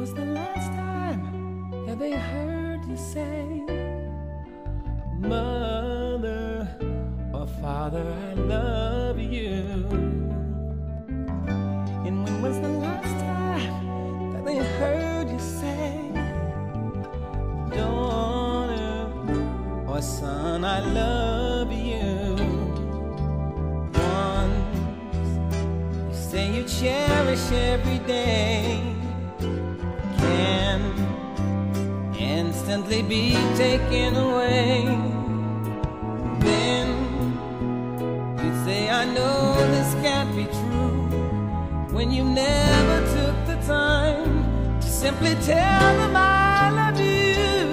was the last time that they heard you say, Mother or Father, I love you? And when was the last time that they heard you say, Daughter or Son, I love you? Once you say you cherish every day, can instantly be taken away. Then you'd say, I know this can't be true, when you never took the time to simply tell them I love you.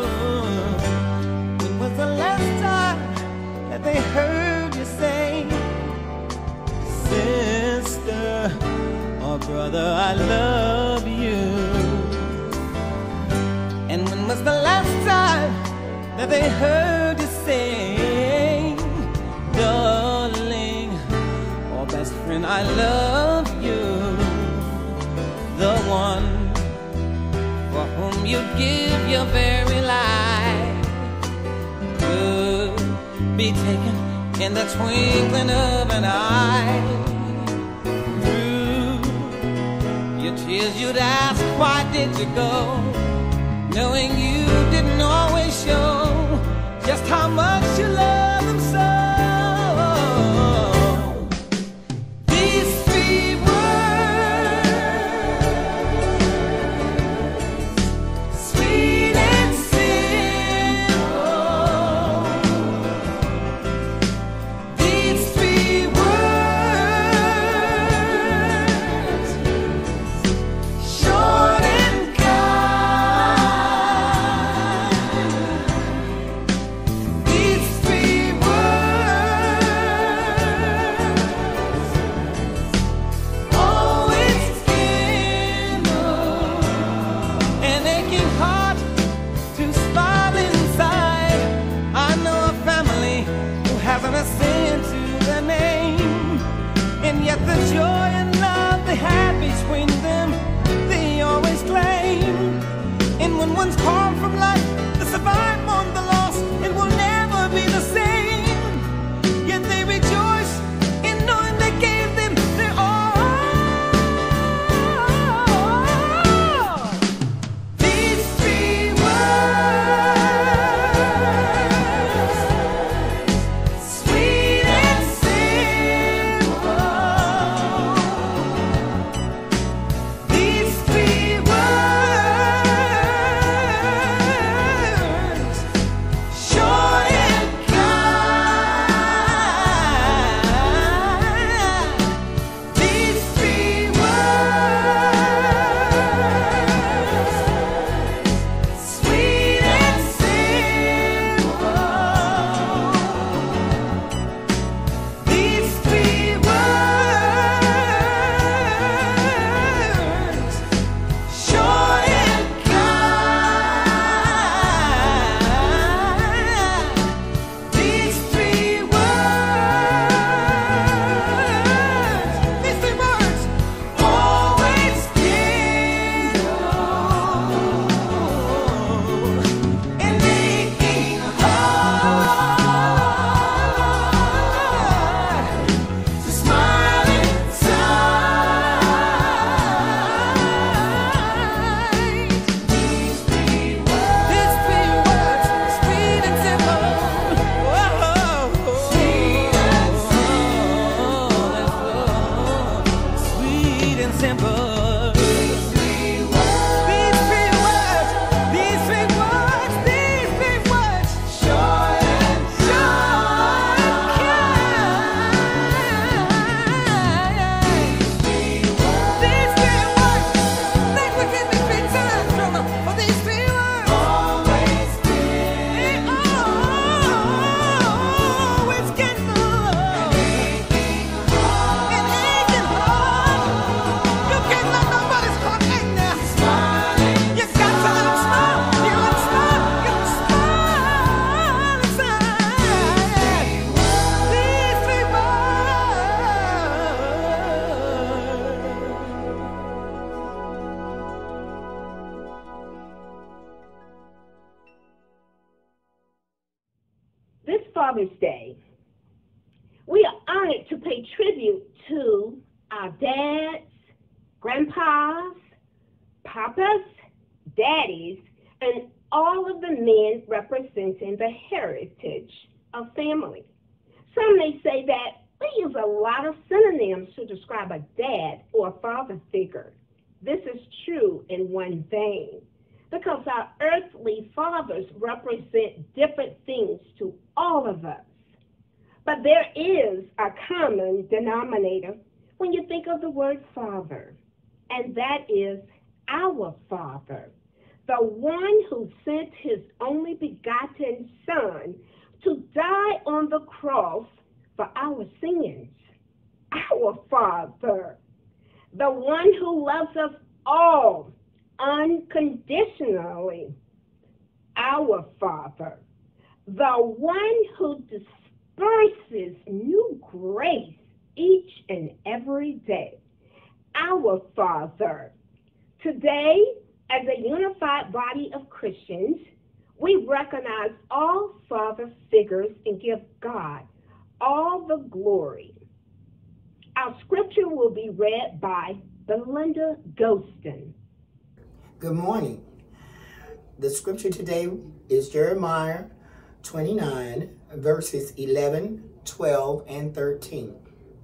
When was the last time that they heard you say, Sister or brother, I love you? And when was the last time that they heard you say, Darling or best friend, I love you? The one for whom you give your very life could be taken in the twinkling of an eye. Through your tears you'd ask, why did you go? Knowing you didn't always show just how much you love them so. These three words, sweet and simple. These three words, short and the joy and love they had between them, they always claim. And when one's torn from life, the survive on the loss, it will never be the same. Yet they rejoice in knowing they gave them their all. These three words, sweet and simple. These three words, Father's Day, we are honored to pay tribute to our dads, grandpas, papas, daddies, and all of the men representing the heritage of family. Some may say that we use a lot of synonyms to describe a dad or a father figure. This is true in one vein, because our earthly fathers represent different things to all of us. But there is a common denominator when you think of the word father, and that is our Father, the one who sent his only begotten Son to die on the cross for our sins. Our Father, the one who loves us all unconditionally. Our Father, the one who disperses new grace each and every day. Our Father. Today, as a unified body of Christians, we recognize all father figures and give God all the glory. Our scripture will be read by Belinda Ghostin. Good morning. The scripture today is Jeremiah 29, verses 11, 12, and 13.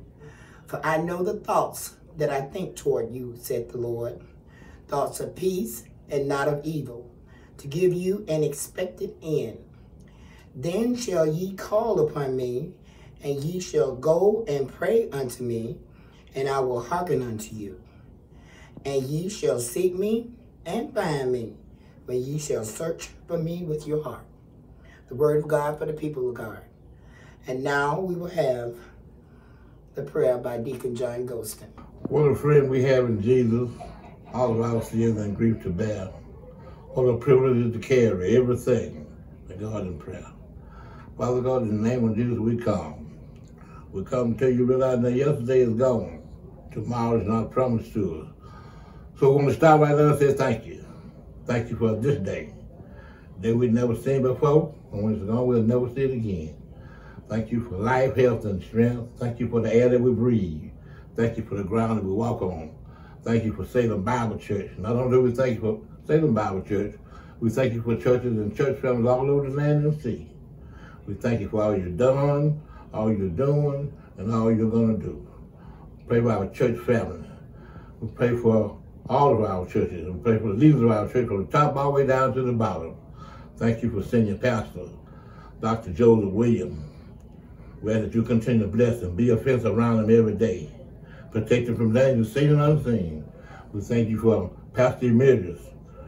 For I know the thoughts that I think toward you, said the Lord, thoughts of peace and not of evil, to give you an expected end. Then shall ye call upon me, and ye shall go and pray unto me, and I will hearken unto you. And ye shall seek me and find me, when ye shall search for me with your heart. The word of God for the people of God. And now we will have the prayer by Deacon John Ghostin. What a friend we have in Jesus, all of our sins and grief to bear. What a privilege to carry everything to God in prayer. Father God, in the name of Jesus, we come. We come to you realizing that yesterday is gone. Tomorrow is not promised to us. So we're going to start right there and say thank you. Thank you for this day. Day we've never seen before, and when it's gone, we'll never see it again. Thank you for life, health, and strength. Thank you for the air that we breathe. Thank you for the ground that we walk on. Thank you for Salem Bible Church. Not only do we thank you for Salem Bible Church, we thank you for churches and church families all over the land and sea. We thank you for all you've done, all you're doing, and all you're going to do. Pray for our church family. We pray for all of our churches. We pray for the leaders of our church from the top all the way down to the bottom. Thank you for senior pastor, Dr. Joseph W. We ask that you continue to bless him, be a fence around him every day. Protect him from danger seen and unseen. We thank you for Pastor Emeritus,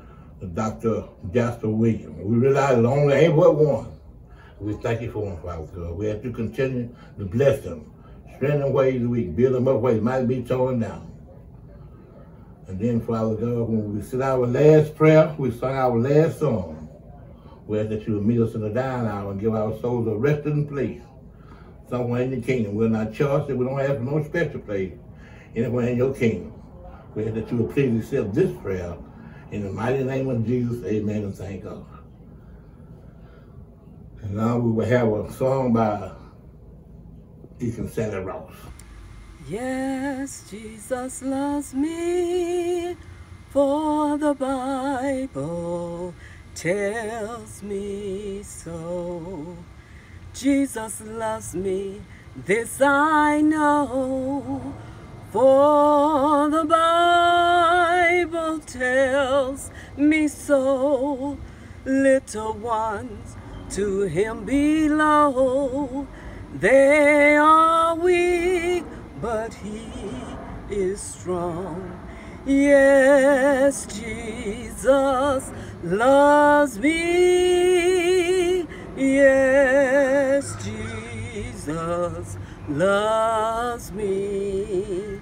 Dr. Jasper W. We realize there only ain't but one. We thank you for him, Father God. We ask you continue to bless him, strengthen him ways weak, build him up ways might be torn down. And then, Father God, when we said our last prayer, we sung our last song. We ask that you will meet us in the dying hour and give our souls a resting place somewhere in the kingdom. We're not charged, we don't have no special place anywhere in your kingdom. We ask that you will please accept this prayer. In the mighty name of Jesus, amen and thank God. And now we will have a song by Deacon Sally Ross. Yes, Jesus loves me, for the Bible tells me so. Jesus loves me, this I know, for the Bible tells me so. Little ones to him belong, they are weak, but he is strong. Yes, Jesus loves me. Yes, Jesus loves me.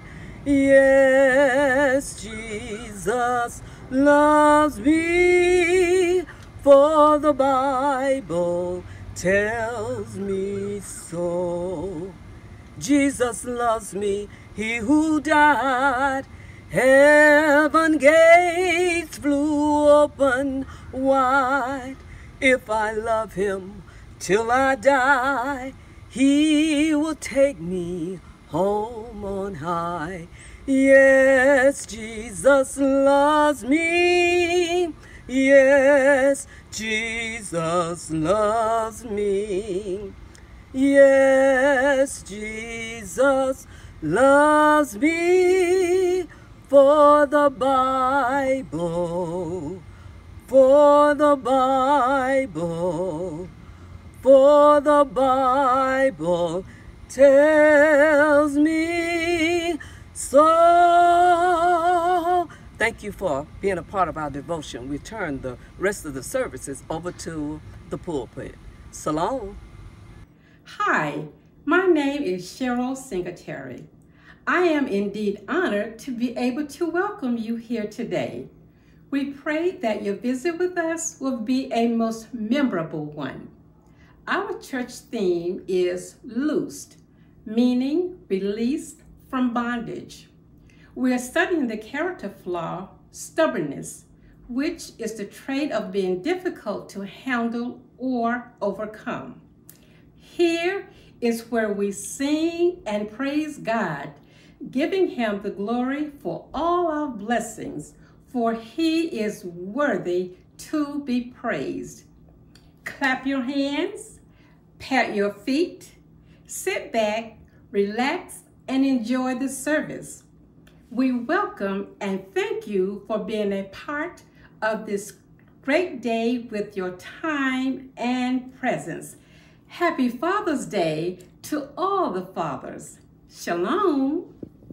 Yes, Jesus loves me, for the Bible tells me so. Jesus loves me, he who died. Heaven gates flew open wide. If I love him, till I die. He will take me home on high. Yes, Jesus loves me. Yes, Jesus loves me. Yes, Jesus loves me. For the Bible, for the Bible, for the Bible tells me so. Thank you for being a part of our devotion. We turn the rest of the services over to the pulpit. Salome. Hi, my name is Cheryl Singletary. I am indeed honored to be able to welcome you here today. We pray that your visit with us will be a most memorable one. Our church theme is loosed, meaning released from bondage. We are studying the character flaw, stubbornness, which is the trait of being difficult to handle or overcome. Here is where we sing and praise God, giving him the glory for all our blessings, for he is worthy to be praised. Clap your hands, pat your feet, sit back, relax, and enjoy the service. We welcome and thank you for being a part of this great day with your time and presence. Happy Father's Day to all the fathers. Shalom.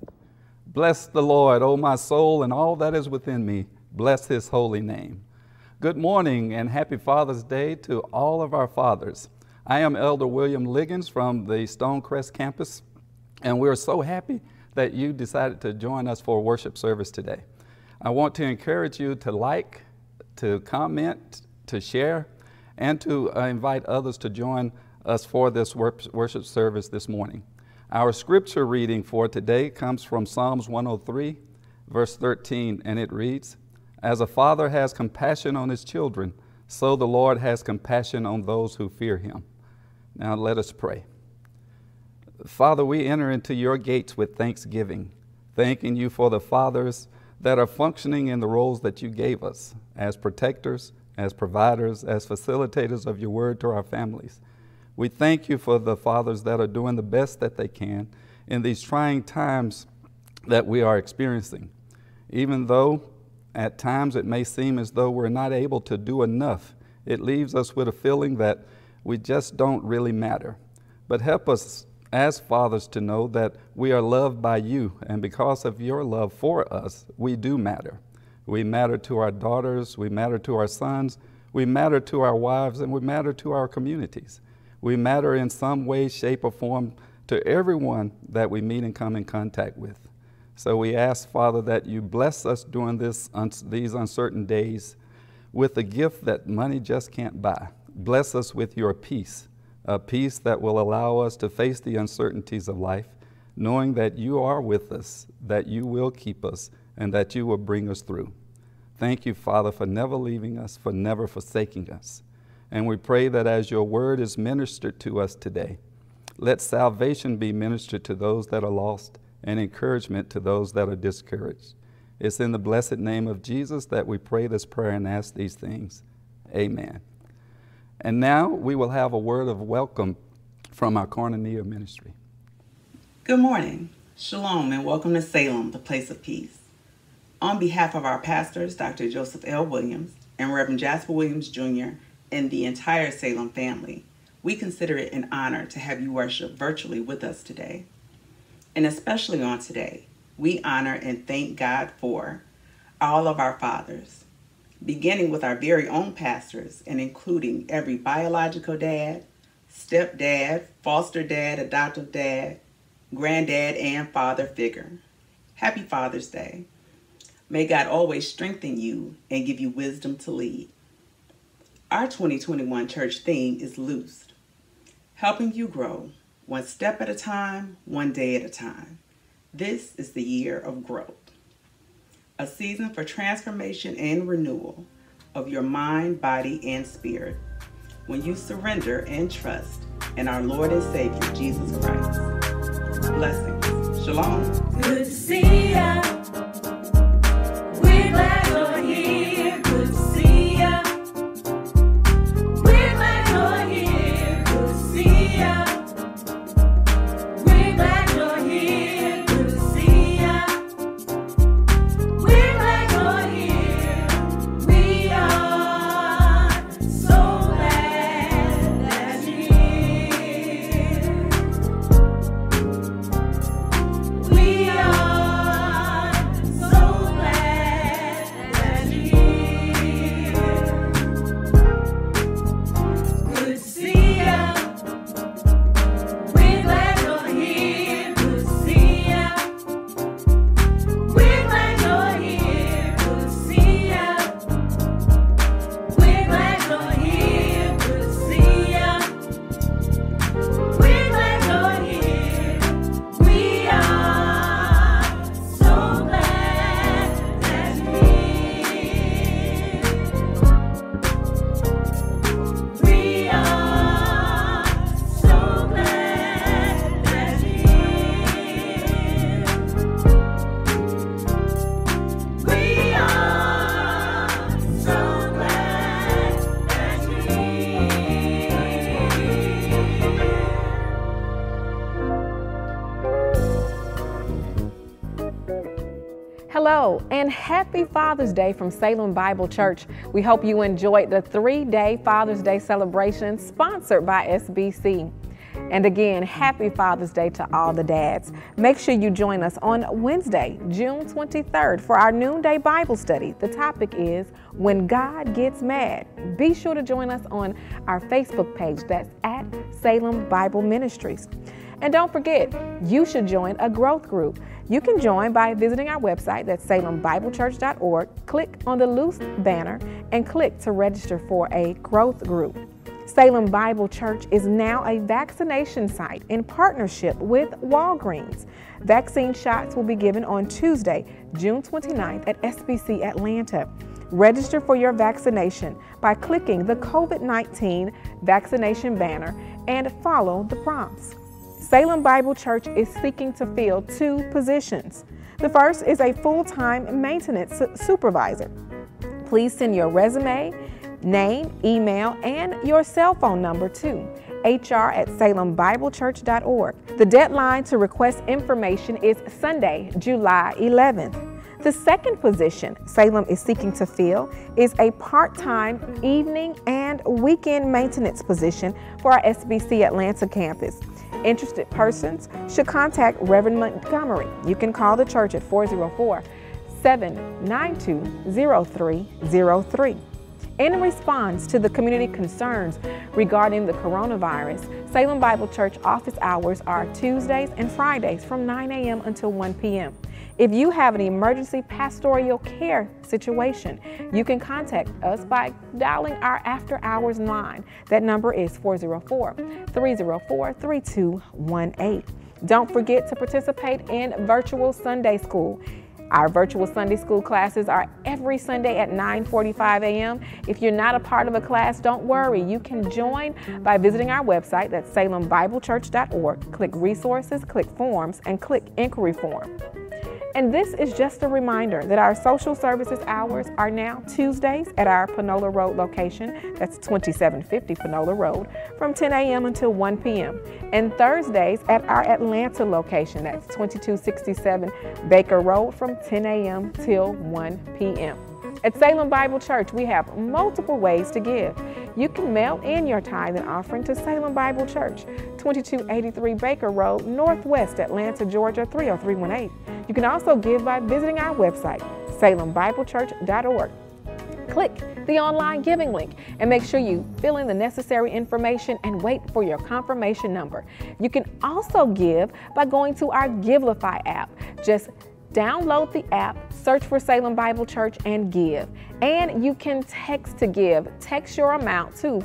Bless the Lord, O my soul, and all that is within me. Bless his holy name. Good morning and happy Father's Day to all of our fathers. I am Elder William Liggins from the Stonecrest campus, and we're so happy that you decided to join us for a worship service today. I want to encourage you to like, to comment, to share, and to invite others to join us for this worship service this morning. Our scripture reading for today comes from Psalms 103, verse 13, and it reads, "As a father has compassion on his children, so the Lord has compassion on those who fear him." Now let us pray. Father, we enter into your gates with thanksgiving, thanking you for the fathers that are functioning in the roles that you gave us as protectors, as providers, as facilitators of your word to our families. We thank you for the fathers that are doing the best that they can in these trying times that we are experiencing. Even though at times it may seem as though we're not able to do enough, it leaves us with a feeling that we just don't really matter. But help us as fathers to know that we are loved by you, and because of your love for us, we do matter. We matter to our daughters, we matter to our sons, we matter to our wives, and we matter to our communities. We matter in some way, shape, or form to everyone that we meet and come in contact with. So we ask, Father, that you bless us during these uncertain days with a gift that money just can't buy. Bless us with your peace, a peace that will allow us to face the uncertainties of life, knowing that you are with us, that you will keep us, and that you will bring us through. Thank you, Father, for never leaving us, for never forsaking us. And we pray that as your word is ministered to us today, let salvation be ministered to those that are lost and encouragement to those that are discouraged. It's in the blessed name of Jesus that we pray this prayer and ask these things. Amen. And now we will have a word of welcome from our Koinonia ministry. Good morning. Shalom and welcome to Salem, the place of peace. On behalf of our pastors, Dr. Joseph L. Williams and Reverend Jasper Williams, Jr., and the entire Salem family, we consider it an honor to have you worship virtually with us today. And especially on today, we honor and thank God for all of our fathers, beginning with our very own pastors and including every biological dad, stepdad, foster dad, adoptive dad, granddad, and father figure. Happy Father's Day. May God always strengthen you and give you wisdom to lead. Our 2021 church theme is Loosed, helping you grow one step at a time, one day at a time. This is the year of growth, a season for transformation and renewal of your mind, body, and spirit. when you surrender and trust in our Lord and Savior, Jesus Christ. Blessings. Shalom. Good to see ya. We're glad you're here. Good to see ya. We're glad you're here. Good to see ya. We're glad you're here. Good to see ya. We're glad you're here. We are so glad that you're here. We are so glad that you're here. Good to see ya. We're glad you're here. Good to see ya. We're glad you're here. Good to see ya. We're glad you're here. Good to see ya. We're glad you're here. We are so glad that you're here. We are so glad that you're here. We are so glad that you're here. Hello and happy Father's Day from Salem Bible Church. We hope you enjoyed the 3-day Father's Day celebration sponsored by SBC. And again, happy Father's Day to all the dads. Make sure you join us on Wednesday, June 23rd for our noonday Bible study. The topic is When God Gets Mad. Be sure to join us on our Facebook page, that's at Salem Bible Ministries. And don't forget, you should join a growth group. You can join by visiting our website, that's salembiblechurch.org. Click on the loose banner and click to register for a growth group. Salem Bible Church is now a vaccination site in partnership with Walgreens. Vaccine shots will be given on Tuesday, June 29th at SBC Atlanta. Register for your vaccination by clicking the COVID-19 vaccination banner and follow the prompts. Salem Bible Church is seeking to fill 2 positions. The first is a full-time maintenance supervisor. Please send your resume, name, email, and your cell phone number to hr@salembiblechurch.org. The deadline to request information is Sunday, July 11th. The second position Salem is seeking to fill is a part-time evening and weekend maintenance position for our SBC Atlanta campus. Interested persons should contact Reverend Montgomery. You can call the church at 404-792-0303. In response to the community concerns regarding the coronavirus, Salem Bible Church office hours are Tuesdays and Fridays from 9 a.m. until 1 p.m. If you have an emergency pastoral care situation, you can contact us by dialing our after hours line. That number is 404-304-3218. Don't forget to participate in virtual Sunday school. Our virtual Sunday school classes are every Sunday at 9:45 a.m. If you're not a part of a class, don't worry. You can join by visiting our website, that's salembiblechurch.org. Click resources, click forms, and click inquiry form. And this is just a reminder that our social services hours are now Tuesdays at our Panola Road location, that's 2750 Panola Road, from 10 a.m. until 1 p.m. And Thursdays at our Atlanta location, that's 2267 Baker Road, from 10 a.m. till 1 p.m. At Salem Bible Church, we have multiple ways to give. You can mail in your tithe and offering to Salem Bible Church, 2283 Baker Road, Northwest Atlanta, Georgia, 30318. You can also give by visiting our website, salembiblechurch.org. Click the online giving link and make sure you fill in the necessary information and wait for your confirmation number. You can also give by going to our Givelify app. Just download the app, search for Salem Bible Church, and give. And you can text to give. Text your amount to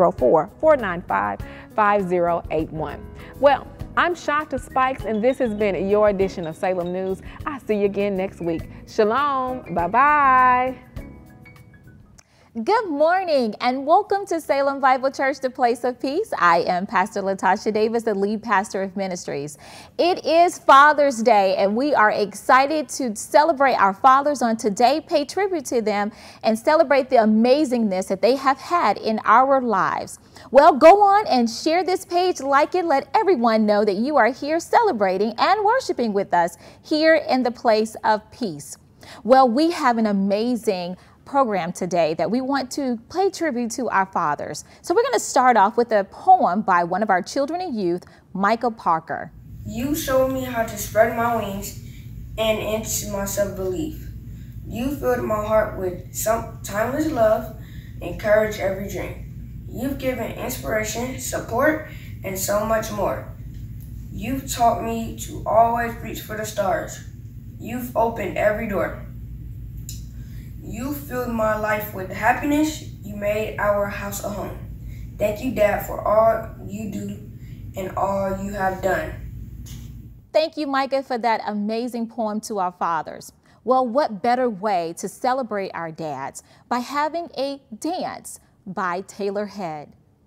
404-495-5081. Well, I'm Shanta Spikes, and this has been your edition of Salem News. I'll see you again next week. Shalom. Bye-bye. Good morning and welcome to Salem Bible Church, the place of peace. I am Pastor Latasha Davis, the lead pastor of ministries. It is Father's Day and we are excited to celebrate our fathers on today, pay tribute to them, and celebrate the amazingness that they have had in our lives. Well, go on and share this page, like it, let everyone know that you are here celebrating and worshiping with us here in the place of peace. Well, we have an amazing program today that we want to pay tribute to our fathers. So we're going to start off with a poem by one of our children and youth, Michael Parker. You showed me how to spread my wings and into my self-belief. You filled my heart with some timeless love and courage every dream. You've given inspiration, support, and so much more. You've taught me to always reach for the stars. You've opened every door. You filled my life with happiness. You made our house a home. Thank you, Dad, for all you do and all you have done. Thank you, Micah, for that amazing poem to our fathers. Well, what better way to celebrate our dads by having a dance by Taylor Head.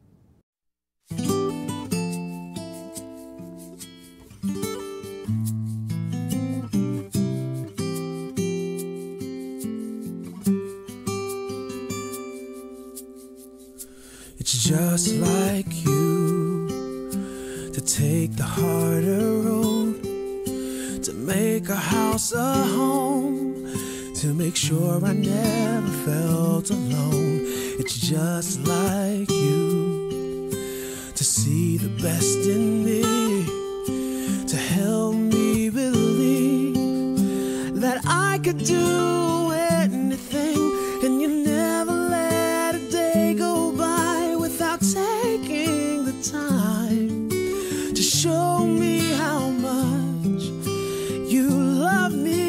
It's just like you to take the harder road, to make a house a home, to make sure I never felt alone. It's just like you to see the best in me, to help me believe that I could do anything, and you never let a day go by without taking the time to show me how much you love me.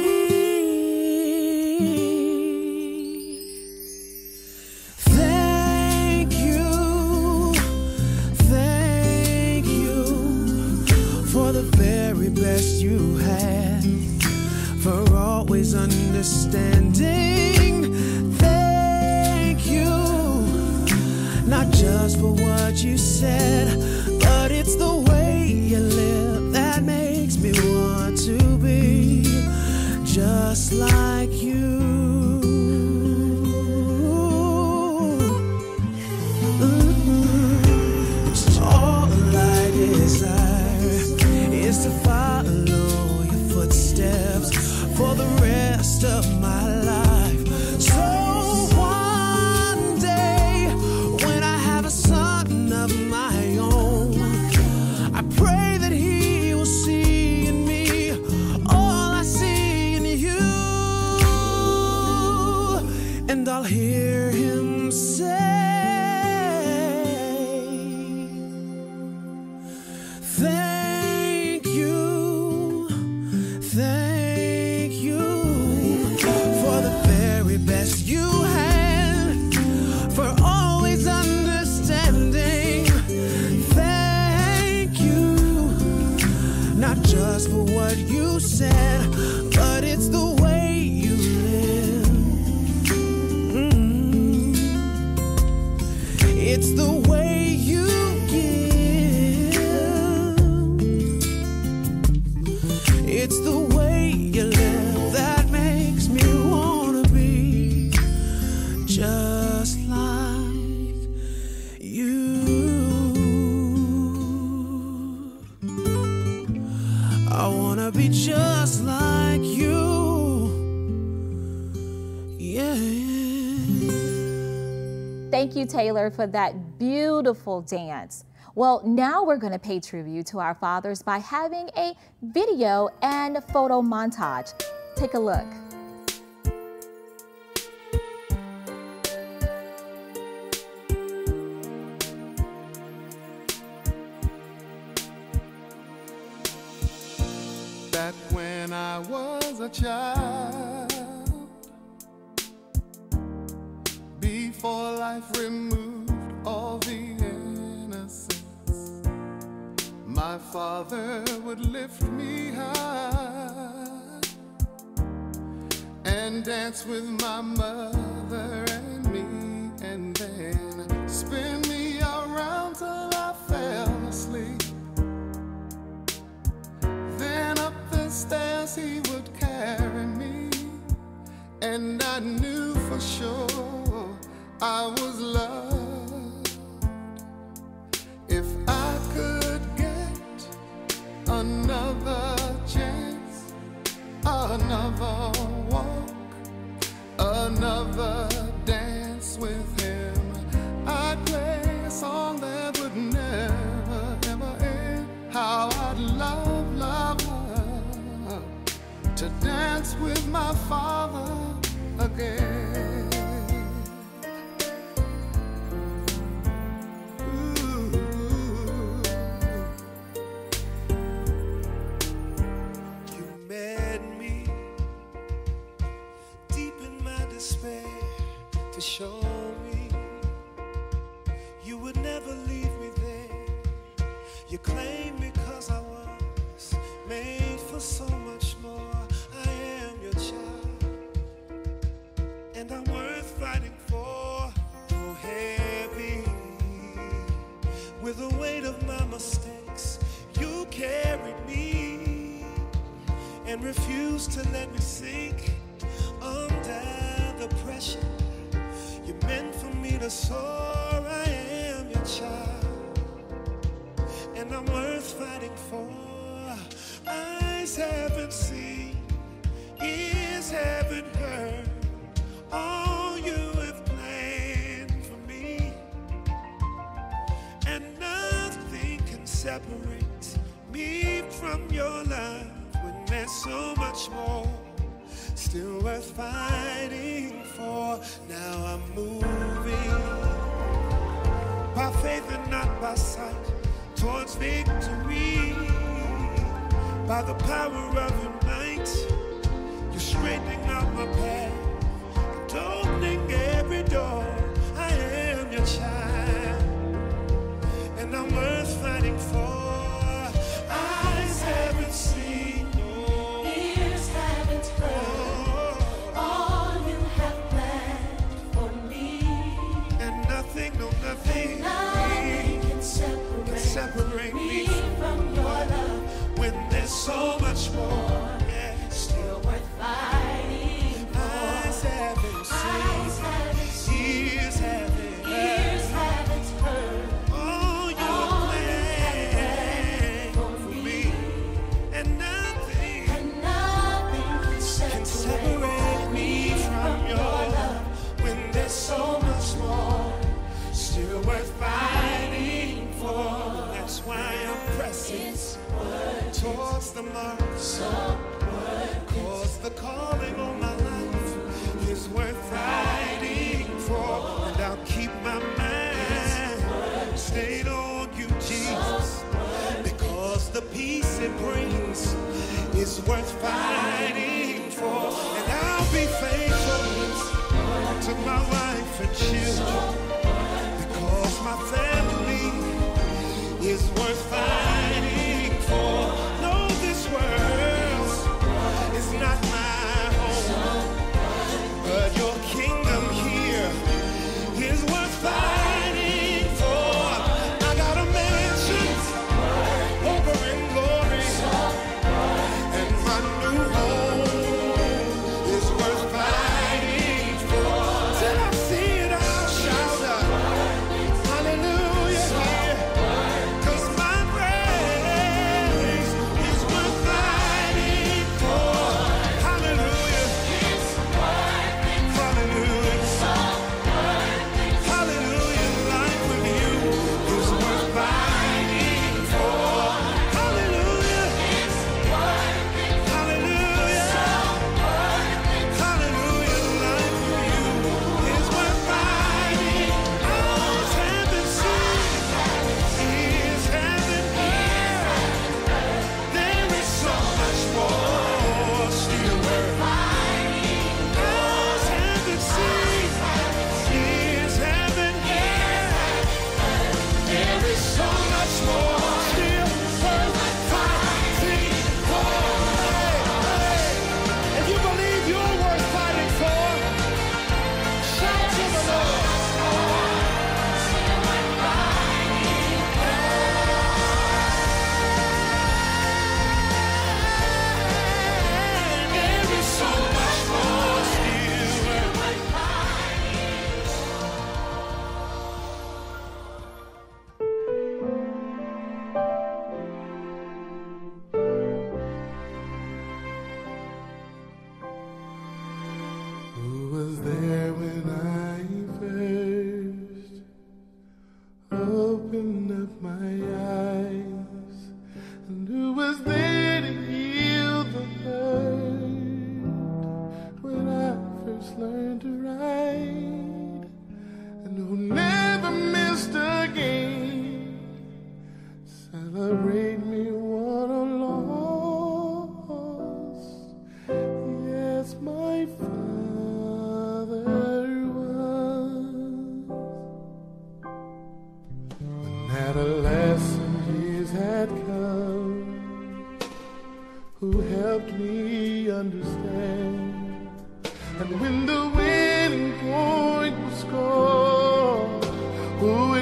Thank you for the very best you had, for always understanding. Thank you, not just for what you said, but it's the way you live that makes me want to be just like you. It's all I desire is to follow your footsteps for the rest of my life. So one day, when I have a son of my own, I pray that he will see in me all I see in you, and I'll hear him say, thank you for the very best you had, for always understanding. Thank you, not just for what you said, but it's the way you live. It's the way you give. It's the way you live that makes me wanna be just like you. I wanna be just like you. Yeah. Thank you, Taylor, for that beautiful dance. Well, now we're going to pay tribute to our fathers by having a video and photo montage. Take a look. Back when I was a child, before life removed all the innocence, my father would lift me high and dance with my mother and me. and I knew for sure I was loved. If I could get another chance, another walk, another dance with him, I'd play a song that would never, ever end. How I'd love, love, love to dance with my Father again. You met me deep in my despair to show me you would never leave me there. You claimed me 'cause I was made for so much more. I am your child, and I'm worth fighting for. Oh, heavy with the weight of my mistakes, you carried me and refused to let me sink under the pressure. You meant for me to soar. I am your child, and I'm worth fighting for. Eyes haven't seen, ears haven't heard all you have planned for me, and nothing can separate me from your love when there's so much more still worth fighting for. Now I'm moving by faith and not by sight towards victory. By the power of your might, you're straightening out my path and opening every door. I am your child, and I'm worth fighting for. Eyes haven't seen, Ears haven't heard all you have planned for me, and nothing, no nothing, nothing can separate me from your love. When there's so much more, yeah, Still worth fighting for. eyes haven't seen, ears haven't heard all you planned for me, and nothing can separate me from your love. When there's so much more, still worth fighting for. That's why I'm pressing towards the mark, cause the calling on my life is worth fighting for. And I'll keep my mind stayed on you, Jesus, because the peace it brings is worth fighting for. And I'll be faithful to my wife and children, because my family is worth fighting for. No, this world is not my home, but your kingdom here is worth fighting for. I got a mansion over in glory, and my new home is worth fighting for. Till I see it, I'll shout.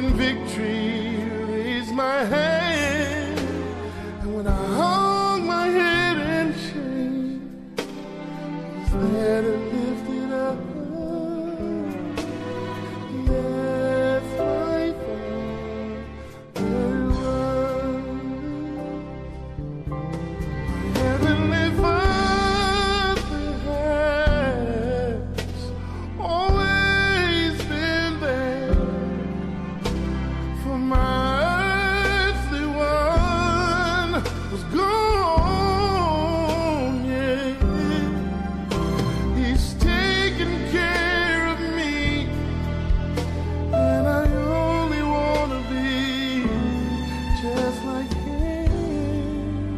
in victory, raised my hand, and when I hung my head in shame, was there to lift it up. Yes, my Father was. My heavenly Father has always been there for my earthly one was gone, yeah. He's taking care of me, and I only want to be just like him.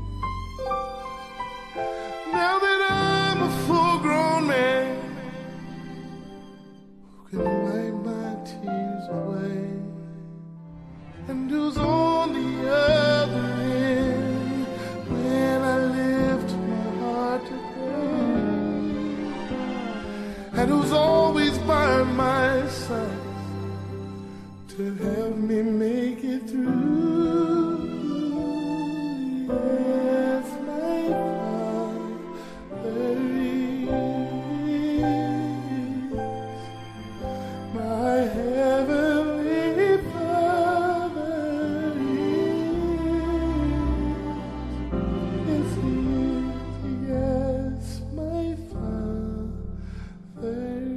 Now that I'm a full-grown man who can wipe my tears away, and who's on the other end when I lift my heart to pray, and who's always by my side to help me make it through. Yes, my Father is. My heavenly Father is he. Yes, my Father is.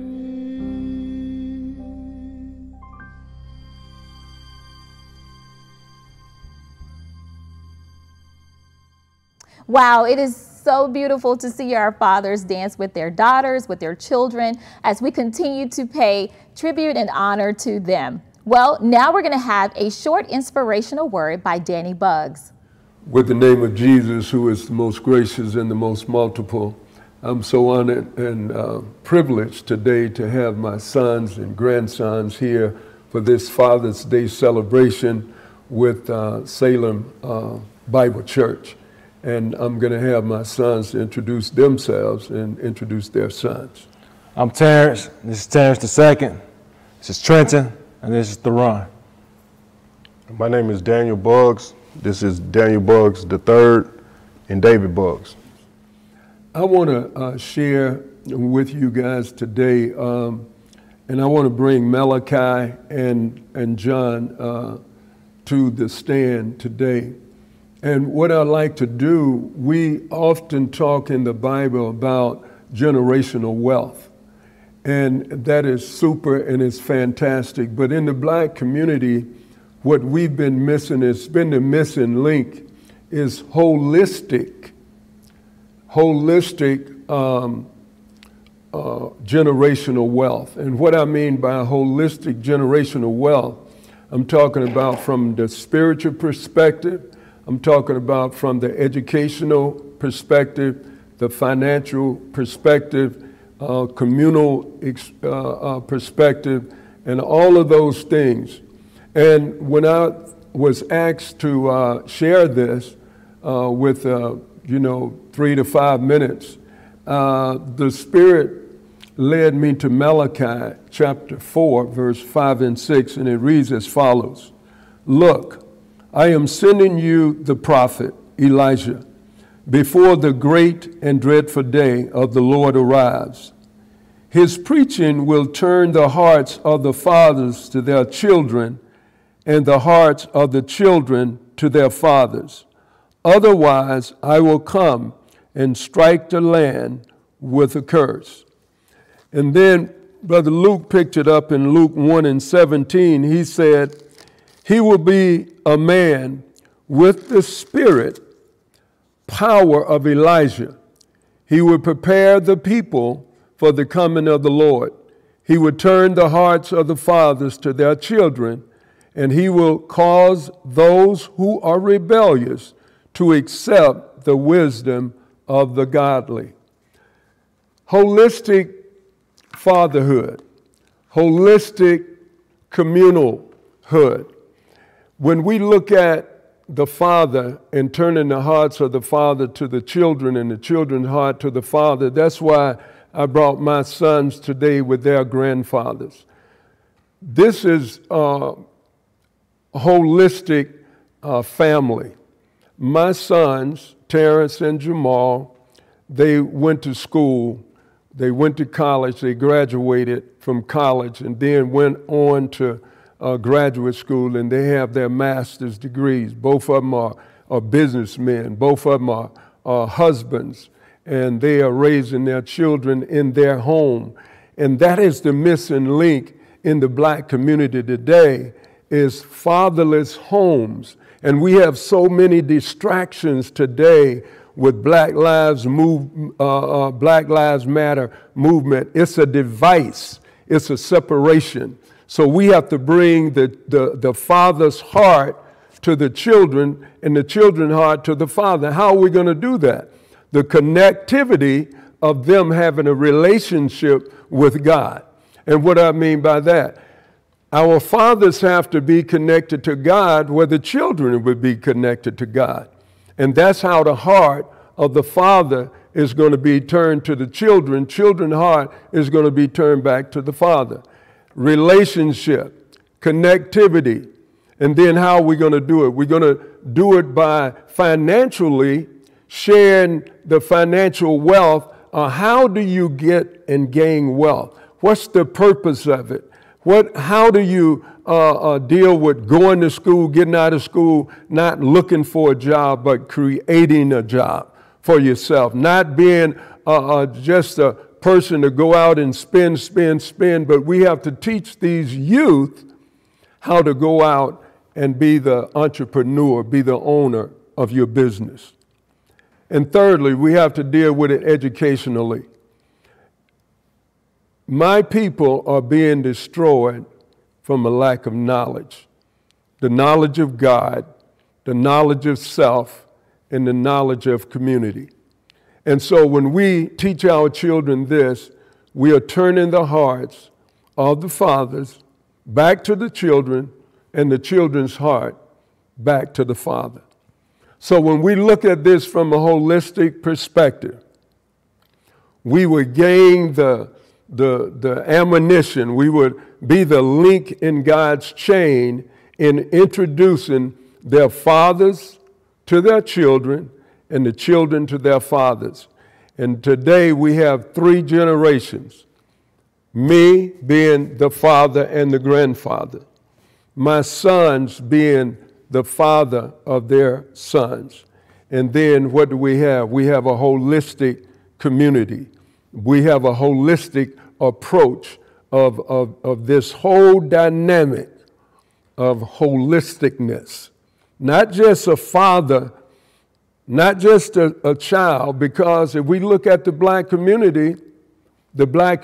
Wow, it is so beautiful to see our fathers dance with their daughters, with their children, as we continue to pay tribute and honor to them. Well, now we're going to have a short inspirational word by Danny Buggs. With the name of Jesus, who is the most gracious and the most multiple, I'm so honored and privileged today to have my sons and grandsons here for this Father's Day celebration with Salem Bible Church. And I'm going to have my sons introduce themselves and introduce their sons. I'm Terrence. This is Terrence II. This is Trenton, and this is Theron. My name is Daniel Buggs. This is Daniel Buggs III and David Buggs. I want to share with you guys today, and I want to bring Malachi and John to the stand today. And what I like to do, we often talk in the Bible about generational wealth. And that is super and it's fantastic. But in the black community, what we've been missing, it's been the missing link, is holistic generational wealth. And what I mean by holistic generational wealth, I'm talking about from the spiritual perspective, I'm talking about from the educational perspective, the financial perspective, communal perspective, and all of those things. And when I was asked to share this with 3 to 5 minutes, the Spirit led me to Malachi chapter 4, verse 5 and 6, and it reads as follows. Look, I am sending you the prophet Elijah before the great and dreadful day of the Lord arrives. His preaching will turn the hearts of the fathers to their children and the hearts of the children to their fathers. Otherwise, I will come and strike the land with a curse. And then Brother Luke picked it up in Luke 1:17. He said, he will be a man with the spirit, power of Elijah. He would prepare the people for the coming of the Lord. He would turn the hearts of the fathers to their children, and he will cause those who are rebellious to accept the wisdom of the godly. Holistic fatherhood, holistic communalhood. When we look at the father and turning the hearts of the father to the children and the children's heart to the father, that's why I brought my sons today with their grandfathers. This is holistic family. My sons, Terrence and Jamal, they went to school, they went to college, they graduated from college and then went on to graduate school, and they have their master's degrees. Both of them are businessmen, both of them are husbands, and they are raising their children in their home. And that is the missing link in the black community today, is fatherless homes. And we have so many distractions today with Black Lives Matter movement. It's a device. It's a separation. So we have to bring the father's heart to the children and the children's heart to the father. How are we going to do that? The connectivity of them having a relationship with God. And what I mean by that, our fathers have to be connected to God where the children would be connected to God. And that's how the heart of the father is going to be turned to the children. Children's heart is going to be turned back to the father. Relationship, connectivity, and then how are we going to do it? We're going to do it by financially sharing the financial wealth. How do you get and gain wealth? What's the purpose of it? How do you deal with going to school, getting out of school, not looking for a job, but creating a job for yourself, not being just a person to go out and spend, but we have to teach these youth how to go out and be the entrepreneur, be the owner of your business. And thirdly, we have to deal with it educationally. My people are being destroyed from a lack of knowledge. The knowledge of God, the knowledge of self, and the knowledge of community. And so when we teach our children this, we are turning the hearts of the fathers back to the children and the children's heart back to the father. So when we look at this from a holistic perspective, we would gain the ammunition, we would be the link in God's chain in introducing their fathers to their children and the children to their fathers. And today we have 3 generations, me being the father and the grandfather, my sons being the father of their sons. And then what do we have? We have a holistic community. We have a holistic approach of this whole dynamic of holisticness. Not just a father, not just a child, because if we look at the black community is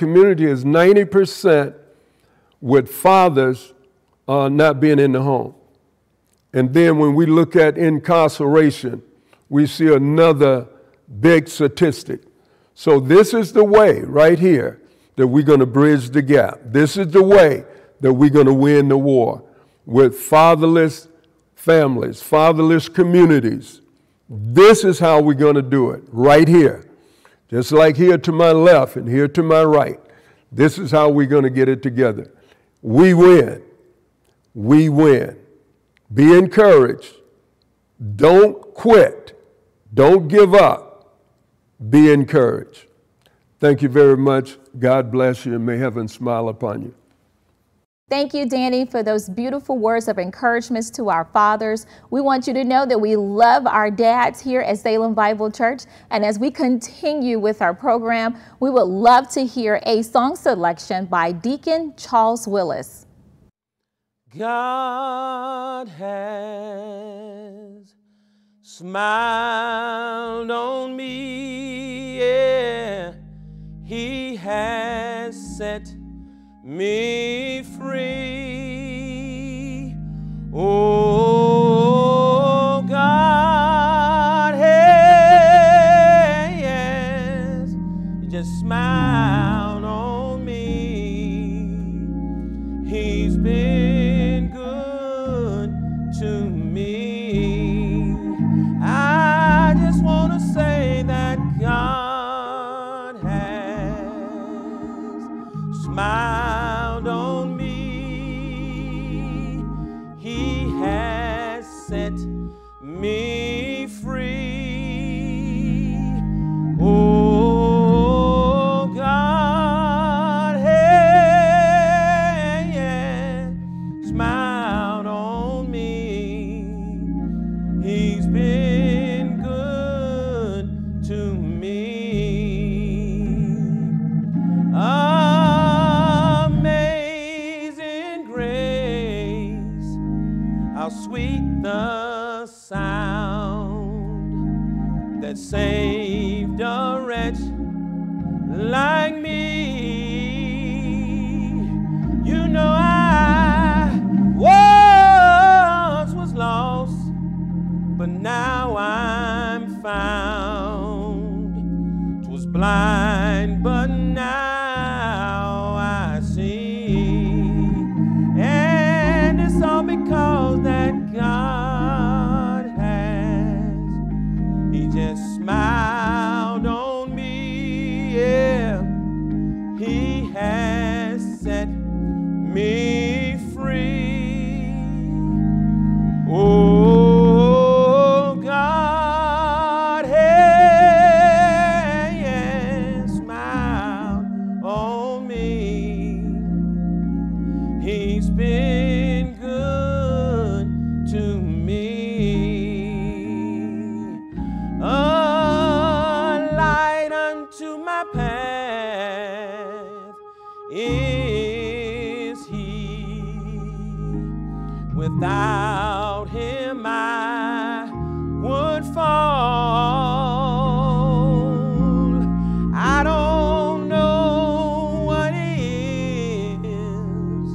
90% with fathers not being in the home. And then when we look at incarceration, we see another big statistic. So this is the way right here that we're going to bridge the gap. This is the way that we're going to win the war with fatherless families, fatherless communities. This is how we're going to do it, right here. Just like here to my left and here to my right. This is how we're going to get it together. We win. We win. Be encouraged. Don't quit. Don't give up. Be encouraged. Thank you very much. God bless you, and may heaven smile upon you. Thank you, Danny, for those beautiful words of encouragement to our fathers. We want you to know that we love our dads here at Salem Bible Church. And as we continue with our program, we would love to hear a song selection by Deacon Charles Willis. God has smiled on me, yeah. He has set me free. Oh, God has just smiled on me. He's been good to me. I just want to say that God has smiled on me. He me free. Oh, God has smiled on me. He's been good to me. Amazing grace, how sweet the sound that saved a wretch like me. You know I once was lost, but now I'm found. 'Twas blind, but now I see. And it's all because that God has, He just smiled on me. Yeah, He has set me free. Oh, God has smiled on me. He's been good to me. A light unto my path is He. Without Him I would fall. I don't know what it is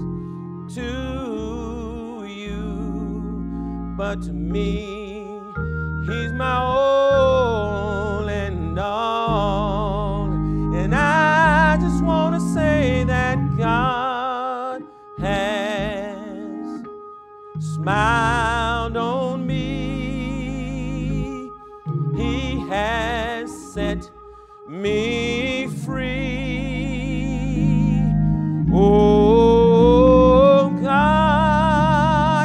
to you, but to me, He's my all and all. And I just want to say that God has smiled on me. He has set me free. Oh, God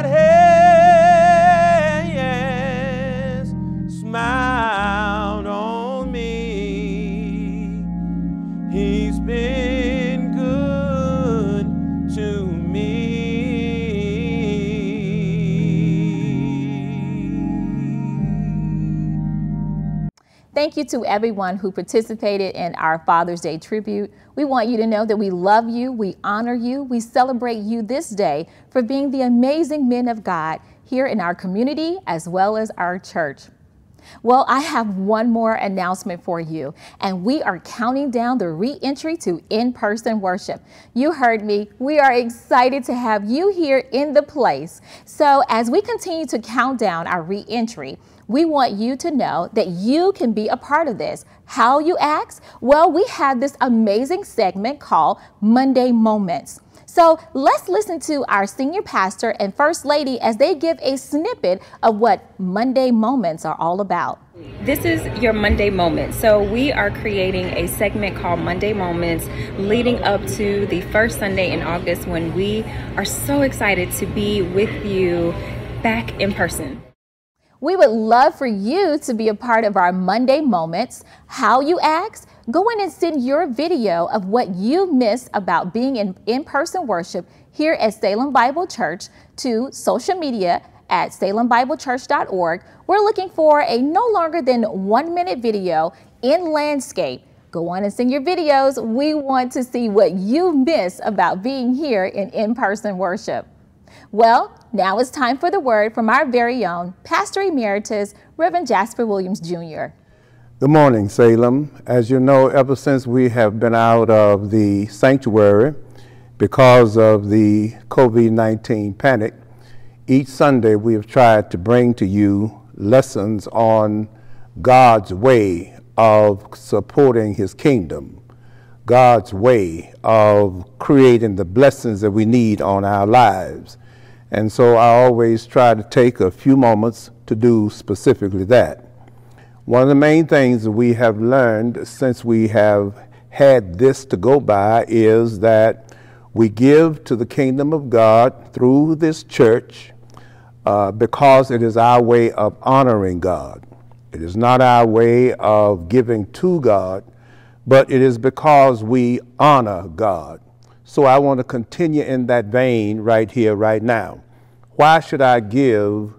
has smiled on me. He's been good to me. Thank you to everyone who participated in our Father's Day tribute. We want you to know that we love you, we honor you, we celebrate you this day for being the amazing men of God here in our community as well as our church. Well, I have one more announcement for you, and we are counting down the re-entry to in-person worship. You heard me. We are excited to have you here in the place. So as we continue to count down our re-entry, we want you to know that you can be a part of this. How, you ask? Well, we have this amazing segment called Monday Moments. So let's listen to our senior pastor and first lady as they give a snippet of what Monday Moments are all about. This is your Monday Moment. So we are creating a segment called Monday Moments leading up to the first Sunday in August when we are so excited to be with you back in person. We would love for you to be a part of our Monday Moments. How, you ask? Go in and send your video of what you missed about being in person worship here at Salem Bible Church to social media at salembiblechurch.org. We're looking for a no longer than 1 minute video in landscape. Go on and send your videos. We want to see what you miss about being here in person worship. Well, now it's time for the word from our very own Pastor Emeritus, Reverend Jasper Williams, Jr. Good morning, Salem. As you know, ever since we have been out of the sanctuary because of the COVID-19 panic, each Sunday we have tried to bring to you lessons on God's way of supporting His kingdom, God's way of creating the blessings that we need on our lives. And so I always try to take a few moments to do specifically that. One of the main things that we have learned since we have had this to go by is that we give to the kingdom of God through this church because it is our way of honoring God. It is not our way of giving to God, but it is because we honor God. So I want to continue in that vein right here, right now. Why should I give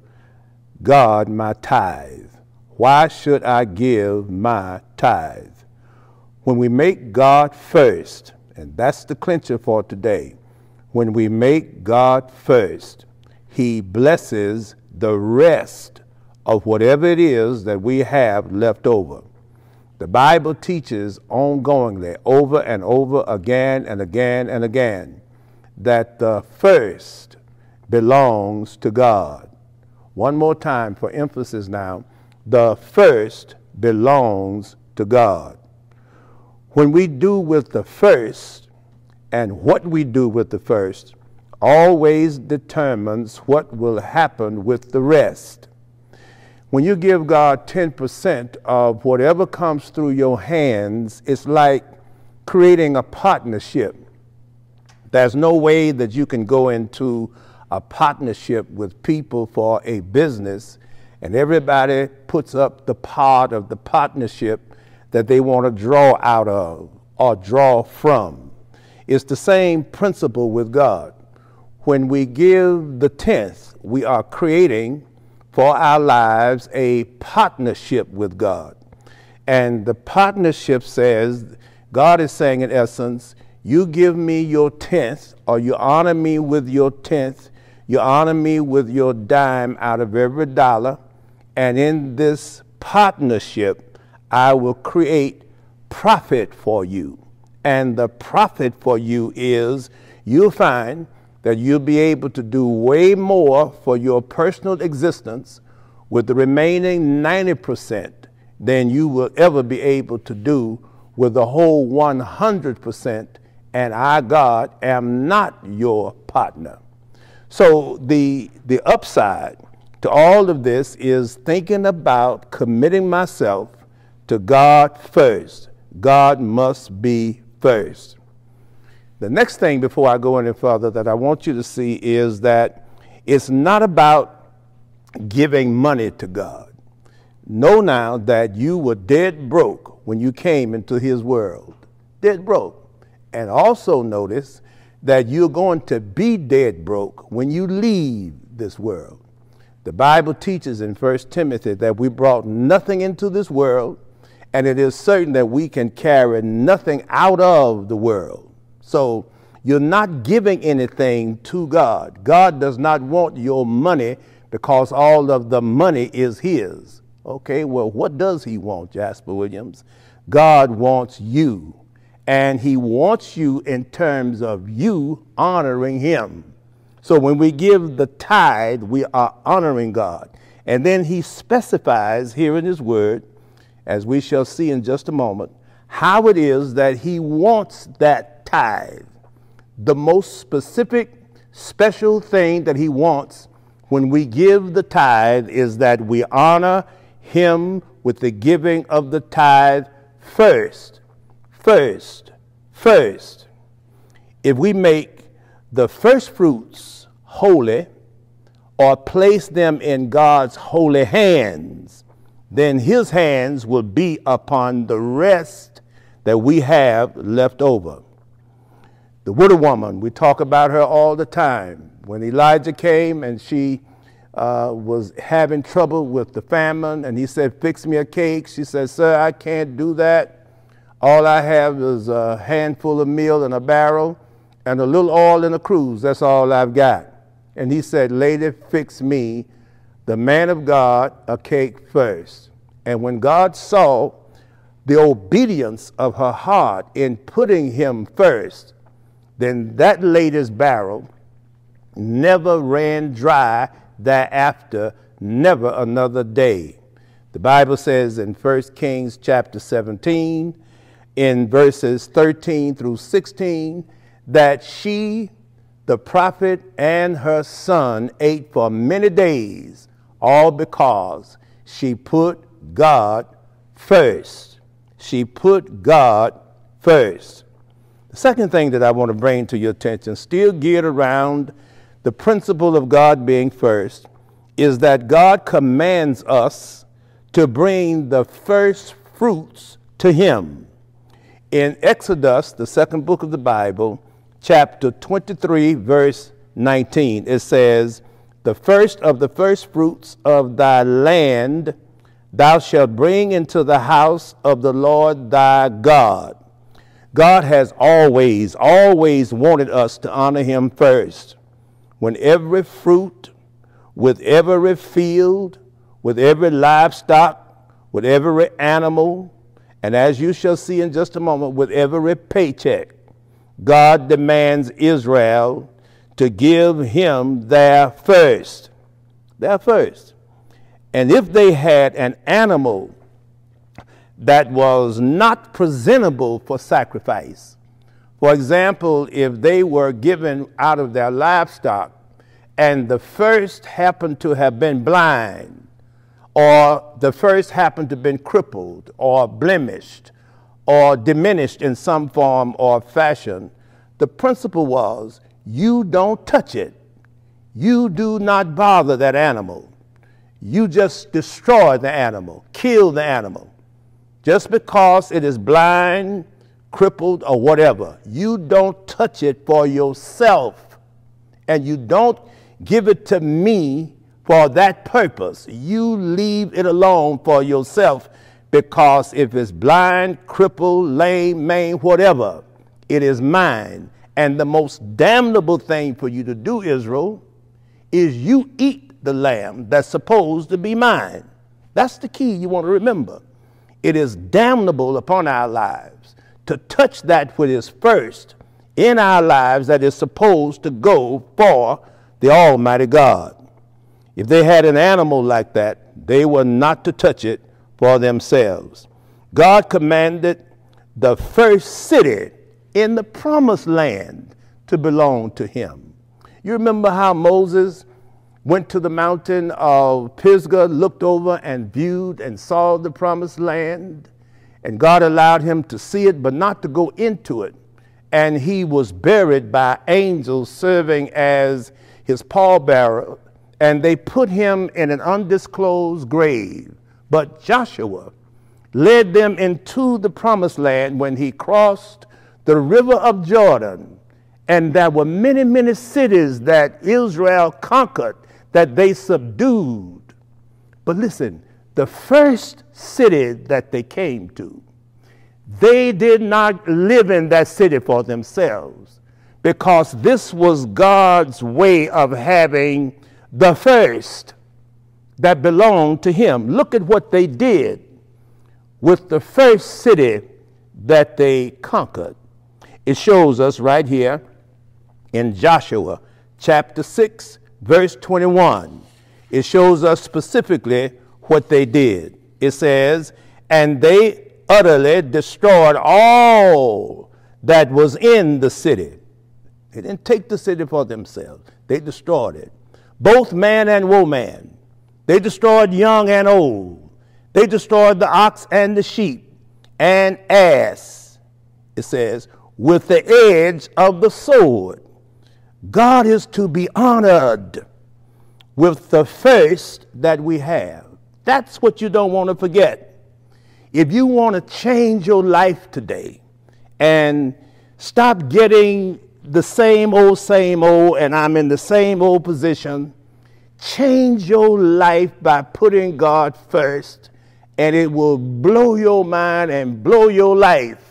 God my tithe? Why should I give my tithe? When we make God first, and that's the clincher for today, when we make God first, He blesses the rest of whatever it is that we have left over. The Bible teaches ongoingly, over and over again and again and again, that the first belongs to God. One more time for emphasis now. The first belongs to God. When we do with the first, and what we do with the first, always determines what will happen with the rest. When you give God 10% of whatever comes through your hands, it's like creating a partnership. There's no way that you can go into a partnership with people for a business and everybody puts up the part of the partnership that they want to draw out of or draw from. It's the same principle with God. When we give the 10th, we are creating for our lives a partnership with God. And the partnership says, God is saying in essence, you give me your 10th, or you honor me with your 10th, you honor me with your dime out of every dollar, and in this partnership, I will create profit for you. And the profit for you is you'll find that you'll be able to do way more for your personal existence with the remaining 90% than you will ever be able to do with the whole 100%, and I, God, am not your partner. So the upside to all of this is thinking about committing myself to God first. God must be first. The next thing before I go any further that I want you to see is that it's not about giving money to God. Know now that you were dead broke when you came into His world. Dead broke. And also notice that you're going to be dead broke when you leave this world. The Bible teaches in 1 Timothy that we brought nothing into this world, and it is certain that we can carry nothing out of the world. So you're not giving anything to God. God does not want your money because all of the money is His. Okay, well, what does He want, Jasper Williams? God wants you, and He wants you in terms of you honoring Him. So when we give the tithe, we are honoring God. And then He specifies here in His word, as we shall see in just a moment, how it is that He wants that tithe. The most specific, special thing that He wants when we give the tithe is that we honor Him with the giving of the tithe first. First. First. If we make the first fruits holy or place them in God's holy hands, then His hands will be upon the rest that we have left over. The widow woman, we talk about her all the time. When Elijah came and she was having trouble with the famine, and he said, fix me a cake. She said, sir, I can't do that. All I have is a handful of meal in a barrel and a little oil in a cruse. That's all I've got. And he said, lady, fix me, the man of God, a cake first. And when God saw the obedience of her heart in putting Him first, then that lady's barrel never ran dry thereafter, never another day. The Bible says in 1 Kings chapter 17, in verses 13 through 16, that she, the prophet, and her son ate for many days, all because she put God first. She put God first. The second thing that I want to bring to your attention, still geared around the principle of God being first, is that God commands us to bring the first fruits to him. In Exodus, the second book of the Bible, chapter 23, verse 19, it says, "The first of the first fruits of thy land thou shalt bring into the house of the Lord thy God." God has always wanted us to honor him first. When every fruit, with every field, with every livestock, with every animal, and as you shall see in just a moment, with every paycheck, God demands Israel to give him their first. Their first. And if they had an animal that was not presentable for sacrifice, for example, if they were given out of their livestock and the first happened to have been blind, or the first happened to have been crippled or blemished or diminished in some form or fashion, the principle was you don't touch it. You do not bother that animal. You just destroy the animal, kill the animal. Just because it is blind, crippled, or whatever, you don't touch it for yourself, and you don't give it to me for that purpose. You leave it alone for yourself, because if it's blind, crippled, lame, maimed, whatever, it is mine. And the most damnable thing for you to do, Israel, is you eat the lamb that's supposed to be mine. That's the key you want to remember. It is damnable upon our lives to touch that which is first in our lives that is supposed to go for the Almighty God. If they had an animal like that, they were not to touch it for themselves. God commanded the first city in the promised land to belong to him. You remember how Moses went to the mountain of Pisgah, looked over and viewed and saw the promised land, and God allowed him to see it but not to go into it. And he was buried by angels serving as his pallbearer, and they put him in an undisclosed grave. But Joshua led them into the promised land when he crossed the river of Jordan, and there were many, many cities that Israel conquered, that they subdued. But listen, the first city that they came to, they did not live in that city for themselves, because this was God's way of having the first that belonged to him. Look at what they did with the first city that they conquered. It shows us right here in Joshua chapter 6, verse 21. It shows us specifically what they did. It says, "And they utterly destroyed all that was in the city." They didn't take the city for themselves. They destroyed it. Both man and woman. They destroyed young and old. They destroyed the ox and the sheep and ass. It says, with the edge of the sword. God is to be honored with the first that we have. That's what you don't want to forget. If you want to change your life today and stop getting the same old, and I'm in the same old position, change your life by putting God first, and it will blow your mind and blow your life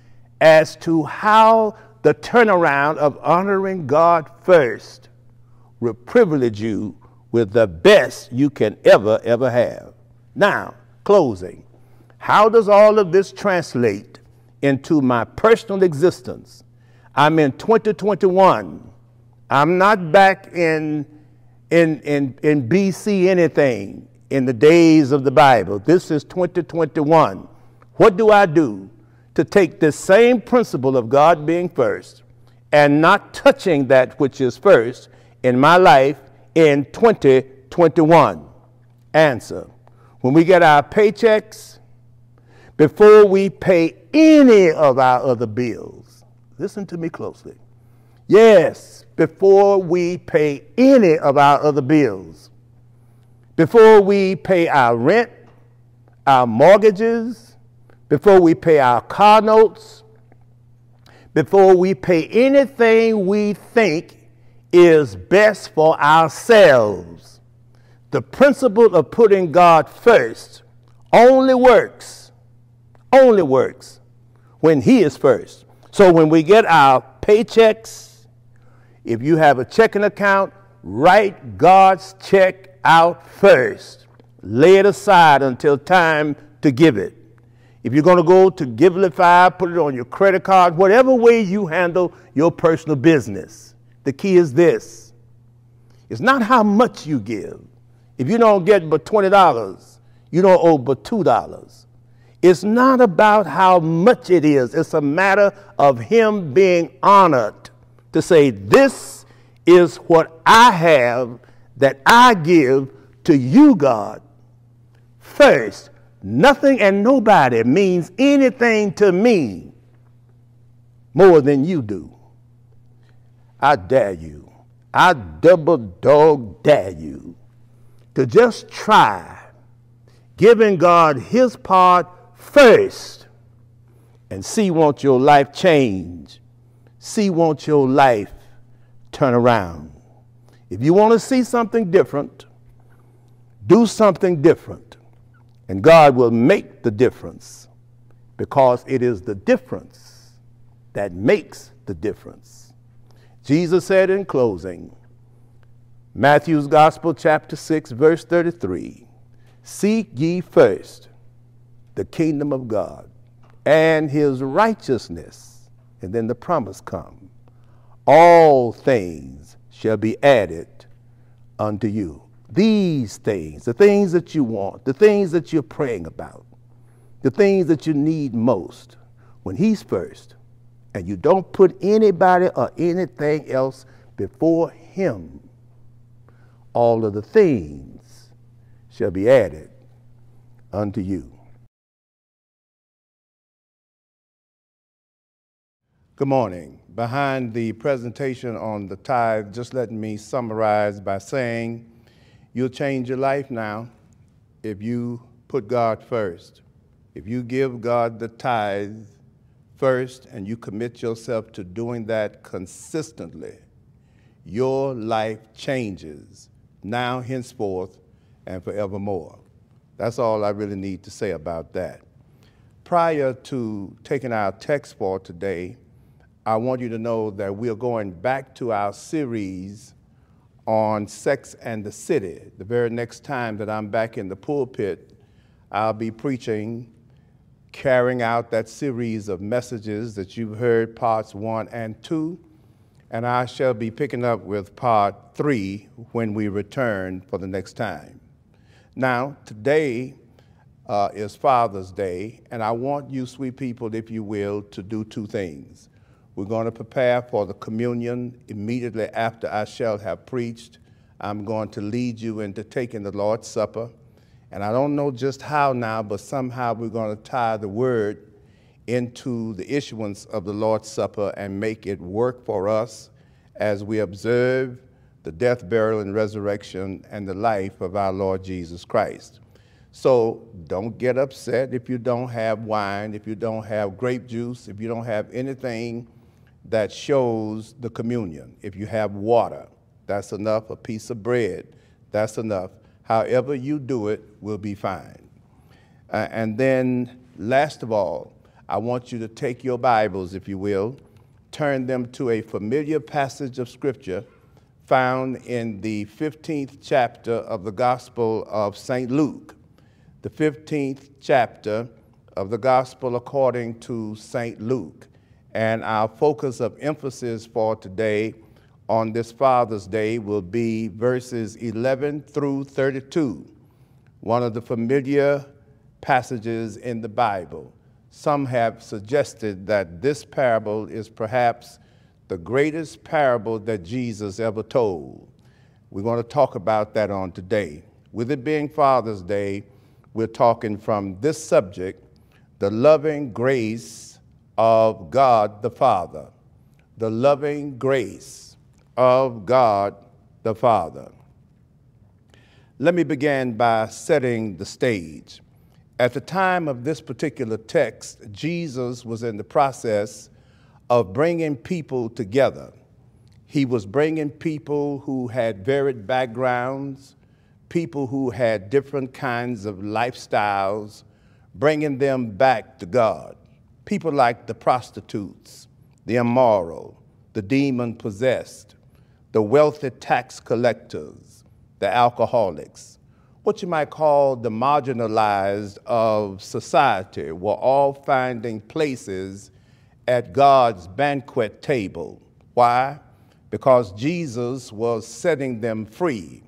as to how the turnaround of honoring God first will privilege you with the best you can ever have. Now, closing. How does all of this translate into my personal existence? I'm in 2021. I'm not back in BC anything, in the days of the Bible. This is 2021. What do I do to take this same principle of God being first and not touching that which is first in my life in 2021? Answer. When we get our paychecks, before we pay any of our other bills, listen to me closely. Yes, before we pay any of our other bills, before we pay our rent, our mortgages, before we pay our car notes, before we pay anything we think is best for ourselves. The principle of putting God first only works when He is first. So when we get our paychecks, if you have a checking account, write God's check out first. Lay it aside until time to give it. If you're going to go to Givelify, put it on your credit card, whatever way you handle your personal business. The key is this. It's not how much you give. If you don't get but $20, you don't owe but $2. It's not about how much it is. It's a matter of Him being honored to say, this is what I have that I give to you, God. First, nothing and nobody means anything to me more than you do. I dare you. I double dog dare you to just try giving God His part first and see won't your life change. See won't your life turn around. If you want to see something different, do something different. And God will make the difference, because it is the difference that makes the difference. Jesus said in closing, Matthew's Gospel, chapter 6, verse 33, seek ye first the kingdom of God and His righteousness, and then the promise comes, all things shall be added unto you. These things, the things that you want, the things that you're praying about, the things that you need most, when He's first, and you don't put anybody or anything else before Him, all of the things shall be added unto you. Good morning. Behind the presentation on the tithe, just let me summarize by saying, you'll change your life now if you put God first. If you give God the tithe first and you commit yourself to doing that consistently, your life changes now, henceforth, and forevermore. That's all I really need to say about that. Prior to taking our text for today, I want you to know that we are going back to our series on Sex and the City. The very next time that I'm back in the pulpit, I'll be preaching, carrying out that series of messages that you've heard, parts 1 and 2, and I shall be picking up with part 3 when we return for the next time. Now, today is Father's Day, and I want you, sweet people, if you will, to do two things. We're going to prepare for the communion immediately after I shall have preached. I'm going to lead you into taking the Lord's Supper. And I don't know just how now, but somehow we're going to tie the word into the issuance of the Lord's Supper and make it work for us as we observe the death, burial, and resurrection and the life of our Lord Jesus Christ. So don't get upset if you don't have wine, if you don't have grape juice, if you don't have anything that shows the communion. If you have water, that's enough. A piece of bread, that's enough. However you do it will be fine. And then last of all, I want you to take your Bibles, if you will, turn them to a familiar passage of Scripture found in the 15th chapter of the Gospel of St. Luke. The 15th chapter of the Gospel according to St. Luke. And our focus of emphasis for today on this Father's Day will be verses 11 through 32, one of the familiar passages in the Bible. Some have suggested that this parable is perhaps the greatest parable that Jesus ever told. We're going to talk about that on today. With it being Father's Day, we're talking from this subject, the loving grace of God the Father. The loving grace of God the Father. Let me begin by setting the stage. At the time of this particular text, Jesus was in the process of bringing people together. He was bringing people who had varied backgrounds, people who had different kinds of lifestyles, bringing them back to God. People like the prostitutes, the immoral, the demon-possessed, the wealthy tax collectors, the alcoholics, what you might call the marginalized of society, were all finding places at God's banquet table. Why? Because Jesus was setting them free.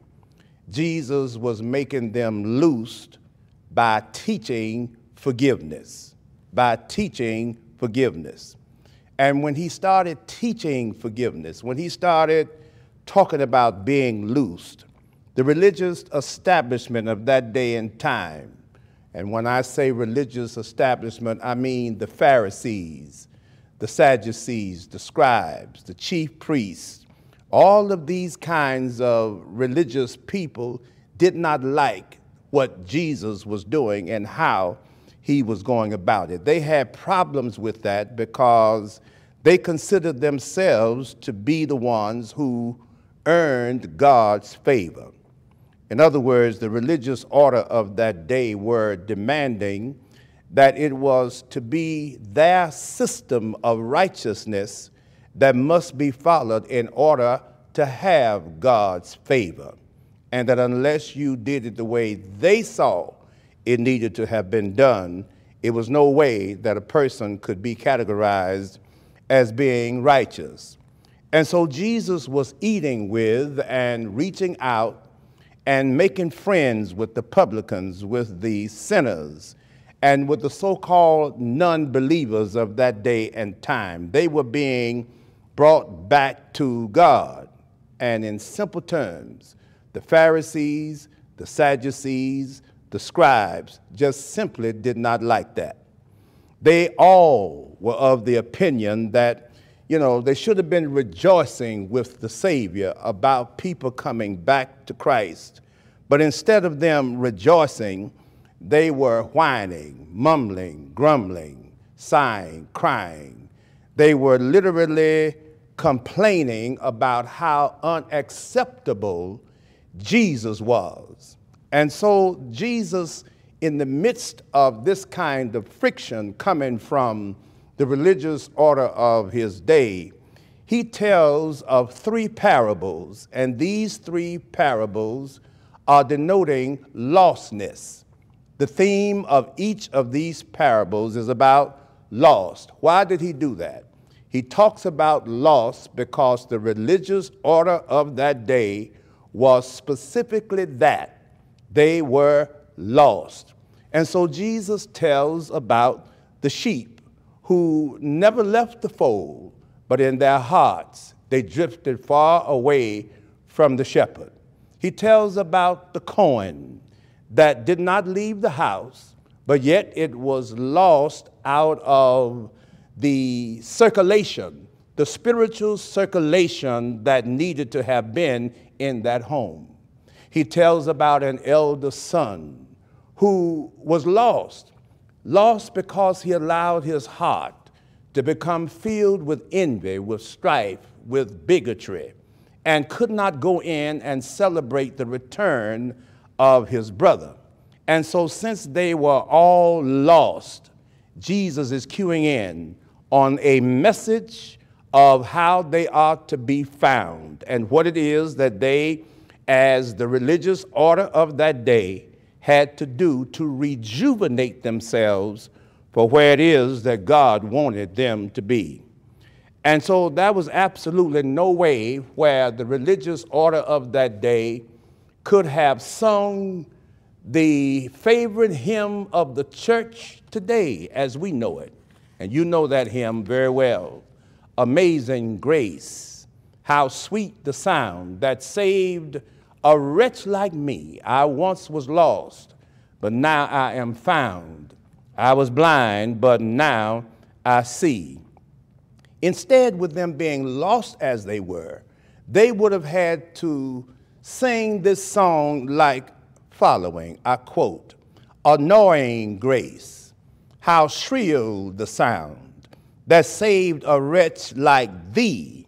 Jesus was making them loosed by teaching forgiveness, by teaching forgiveness. And when he started teaching forgiveness, when he started talking about being loosed, the religious establishment of that day and time, and when I say religious establishment, I mean the Pharisees, the Sadducees, the scribes, the chief priests, all of these kinds of religious people did not like what Jesus was doing and how he was going about it. They had problems with that because they considered themselves to be the ones who earned God's favor. In other words, the religious order of that day were demanding that it was to be their system of righteousness that must be followed in order to have God's favor, and that unless you did it the way they saw it needed to have been done, it was no way that a person could be categorized as being righteous. And so Jesus was eating with and reaching out and making friends with the publicans, with the sinners, and with the so-called non-believers of that day and time. They were being brought back to God. And in simple terms, the Pharisees, the Sadducees, the scribes just simply did not like that. They all were of the opinion that, they should have been rejoicing with the Savior about people coming back to Christ. But instead of them rejoicing, they were whining, mumbling, grumbling, sighing, crying. They were literally complaining about how unacceptable Jesus was. And so Jesus, in the midst of this kind of friction coming from the religious order of his day, he tells of 3 parables, and these 3 parables are denoting lostness. The theme of each of these parables is about lost. Why did he do that? He talks about lost because the religious order of that day was specifically that. They were lost. And so Jesus tells about the sheep who never left the fold, but in their hearts they drifted far away from the shepherd. He tells about the coin that did not leave the house, but yet it was lost out of the circulation, the spiritual circulation that needed to have been in that home. He tells about an elder son who was lost because he allowed his heart to become filled with envy, with strife, with bigotry, and could not go in and celebrate the return of his brother. And so since they were all lost, Jesus is cueing in on a message of how they are to be found and what it is that they, as the religious order of that day, had to do to rejuvenate themselves for where it is that God wanted them to be. And so there was absolutely no way where the religious order of that day could have sung the favorite hymn of the church today as we know it. And you know that hymn very well. Amazing grace, how sweet the sound that saved a wretch like me. I once was lost, but now I am found. I was blind, but now I see. Instead, with them being lost as they were, they would have had to sing this song like following. I quote, "Annoying grace, how shrill the sound that saved a wretch like thee.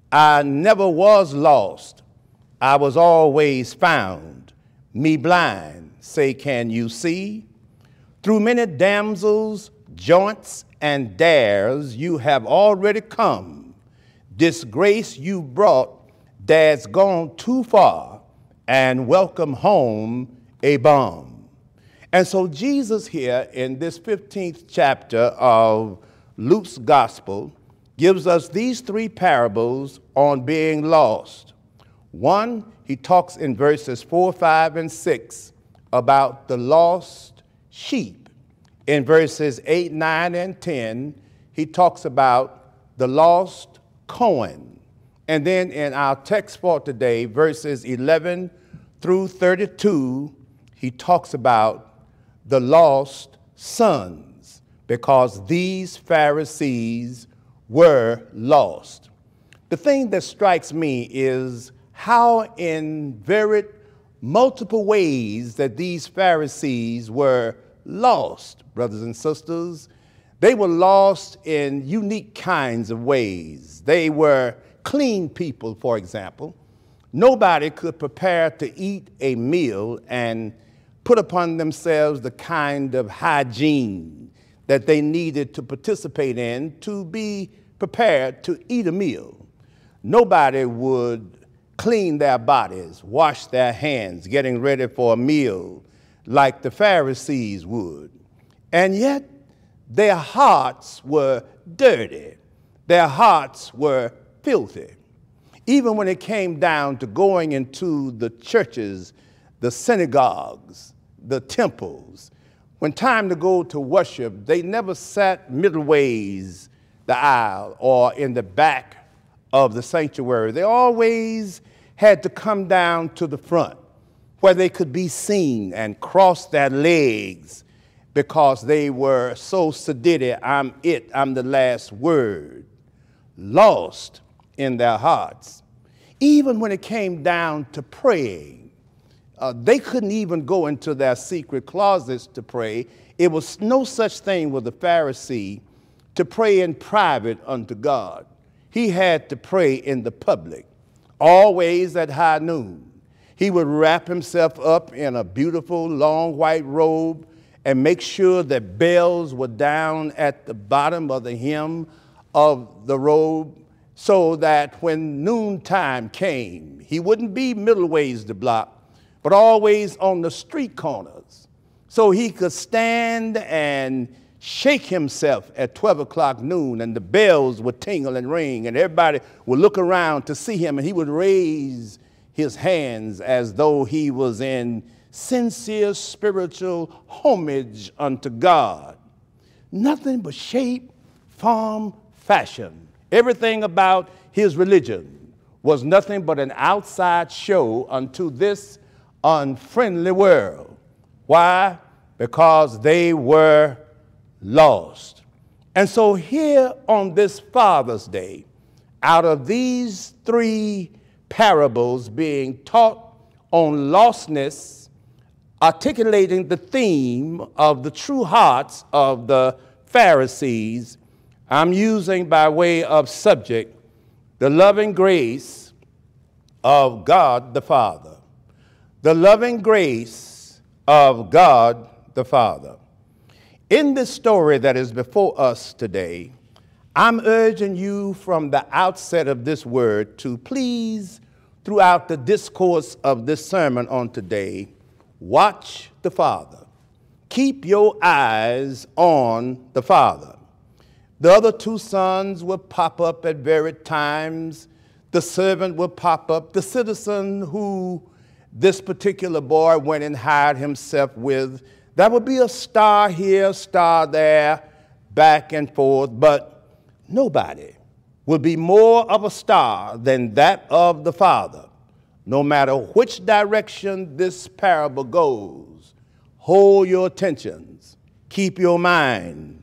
I never was lost, I was always found. Me blind, say, can you see? Through many damsels, joints, and dares, you have already come. This grace you brought, dad's gone too far, and welcome home a bum." And so Jesus here in this 15th chapter of Luke's gospel gives us these three parables on being lost. One, he talks in verses 4, 5, and 6 about the lost sheep. In verses 8, 9, and 10, he talks about the lost coin. And then in our text for today, verses 11 through 32, he talks about the lost sons, because these Pharisees were lost. The thing that strikes me is how in very multiple ways that these Pharisees were lost, brothers and sisters. They were lost in unique kinds of ways. They were clean people, for example. Nobody could prepare to eat a meal and put upon themselves the kind of hygiene that they needed to participate in to be prepared to eat a meal. Nobody would clean their bodies, wash their hands, getting ready for a meal like the Pharisees would. And yet, their hearts were dirty. Their hearts were filthy. Even when it came down to going into the churches, the synagogues, the temples, when time to go to worship, they never sat middle ways the aisle or in the back of the sanctuary. They always had to come down to the front where they could be seen and cross their legs because they were so sedity, I'm it, I'm the last word, lost in their hearts. Even when it came down to praying, they couldn't even go into their secret closets to pray. It was no such thing with the Pharisee to pray in private unto God. He had to pray in the public, always at high noon. He would wrap himself up in a beautiful long white robe and make sure that bells were down at the bottom of the hem of the robe so that when noontime came, he wouldn't be middle ways the block, but always on the street corners. So he could stand and shake himself at 12 o'clock noon, and the bells would tingle and ring, and everybody would look around to see him, and he would raise his hands as though he was in sincere spiritual homage unto God. Nothing but shape, form, fashion. Everything about his religion was nothing but an outside show unto this unfriendly world. Why? Because they were lost. And so here on this Father's Day, out of these three parables being taught on lostness, articulating the theme of the true hearts of the Pharisees, I'm using by way of subject the loving grace of God the Father. The loving grace of God the Father. In this story that is before us today, I'm urging you from the outset of this word to please, throughout the discourse of this sermon on today, watch the Father. Keep your eyes on the Father. The other two sons will pop up at varied times. The servant will pop up. The citizen who this particular boy went and hired himself with, that would be a star here, star there, back and forth, but nobody will be more of a star than that of the Father. No matter which direction this parable goes, hold your attentions. Keep your mind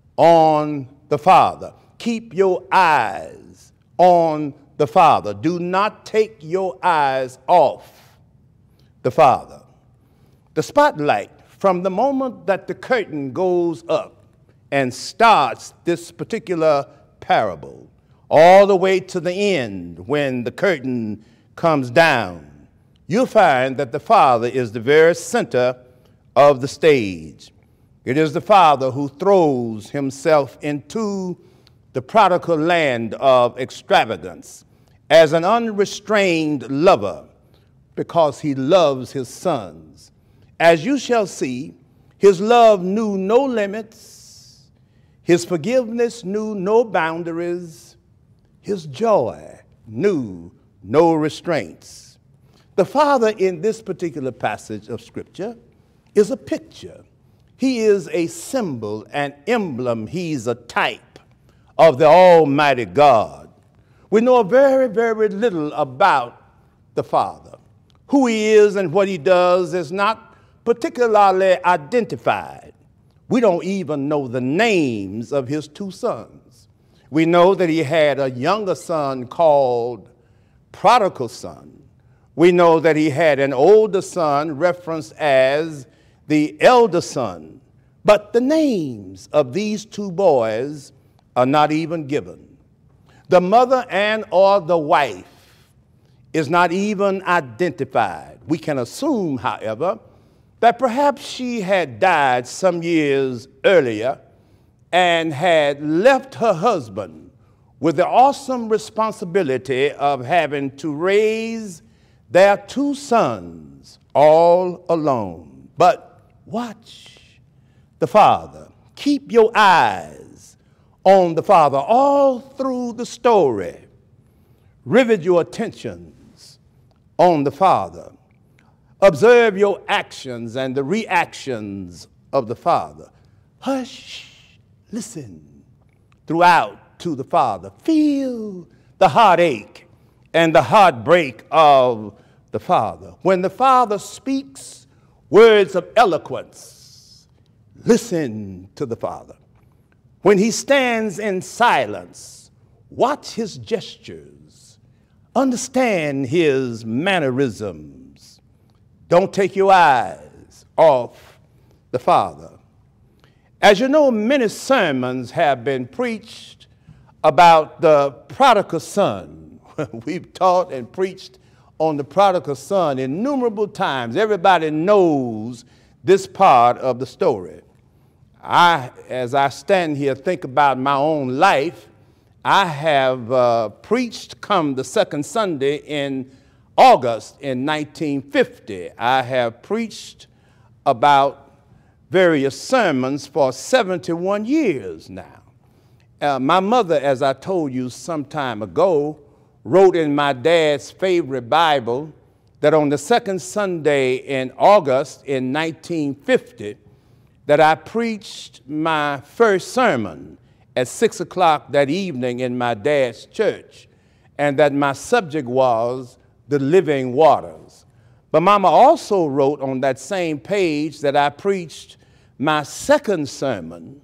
on the Father. Keep your eyes on the Father. Do not take your eyes off the Father. The spotlight, from the moment that the curtain goes up and starts this particular parable, all the way to the end when the curtain comes down, you'll find that the Father is the very center of the stage. It is the Father who throws himself into the prodigal land of extravagance as an unrestrained lover because he loves his sons. As you shall see, his love knew no limits, his forgiveness knew no boundaries, his joy knew no restraints. The Father in this particular passage of Scripture is a picture. He is a symbol, an emblem. He's a type of the Almighty God. We know very, very little about the Father. Who he is and what he does is not particularly identified. We don't even know the names of his two sons. We know that he had a younger son called prodigal son. We know that he had an older son referenced as the elder son. But the names of these two boys are not even given. The mother and or the wife is not even identified. We can assume, however, that perhaps she had died some years earlier and had left her husband with the awesome responsibility of having to raise their two sons all alone. But watch the Father. Keep your eyes on the Father all through the story. Rivet your attentions on the Father. Observe your actions and the reactions of the Father. Hush, listen throughout to the Father. Feel the heartache and the heartbreak of the Father. When the Father speaks words of eloquence, listen to the Father. When he stands in silence, watch his gestures. Understand his mannerisms. Don't take your eyes off the Father. As you know, many sermons have been preached about the prodigal son. We've taught and preached on the prodigal son innumerable times. Everybody knows this part of the story. As I stand here, think about my own life, I have preached come the second Sunday in August in 1950. I have preached about various sermons for 71 years now. My mother, as I told you some time ago, wrote in my dad's favorite Bible that on the second Sunday in August in 1950, that I preached my first sermon at 6 o'clock that evening in my dad's church, and that my subject was the living waters. But Mama also wrote on that same page that I preached my second sermon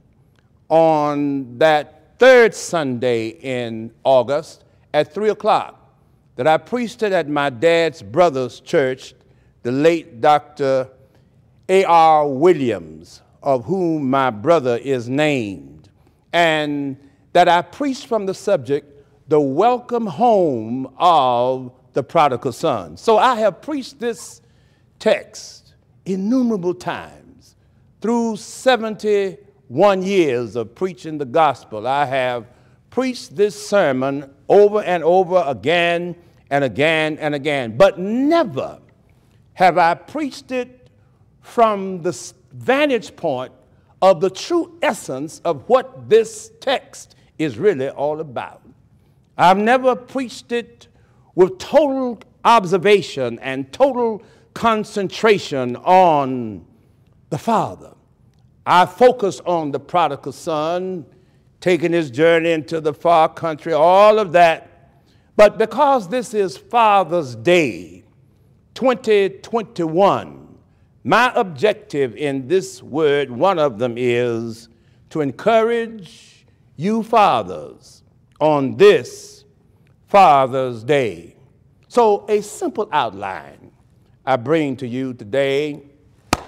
on that third Sunday in August at 3 o'clock, that I preached it at my dad's brother's church, the late Dr. A.R. Williams, of whom my brother is named, and that I preached from the subject, the welcome home of the prodigal son. So I have preached this text innumerable times. Through 71 years of preaching the gospel, I have preached this sermon over and over again and again and again, but never have I preached it from the vantage point of the true essence of what this text is really all about. I've never preached it with total observation and total concentration on the Father. I focus on the prodigal son, taking his journey into the far country, all of that. But because this is Father's Day 2021, my objective in this word, one of them is to encourage you fathers on this Father's Day. So a simple outline I bring to you today.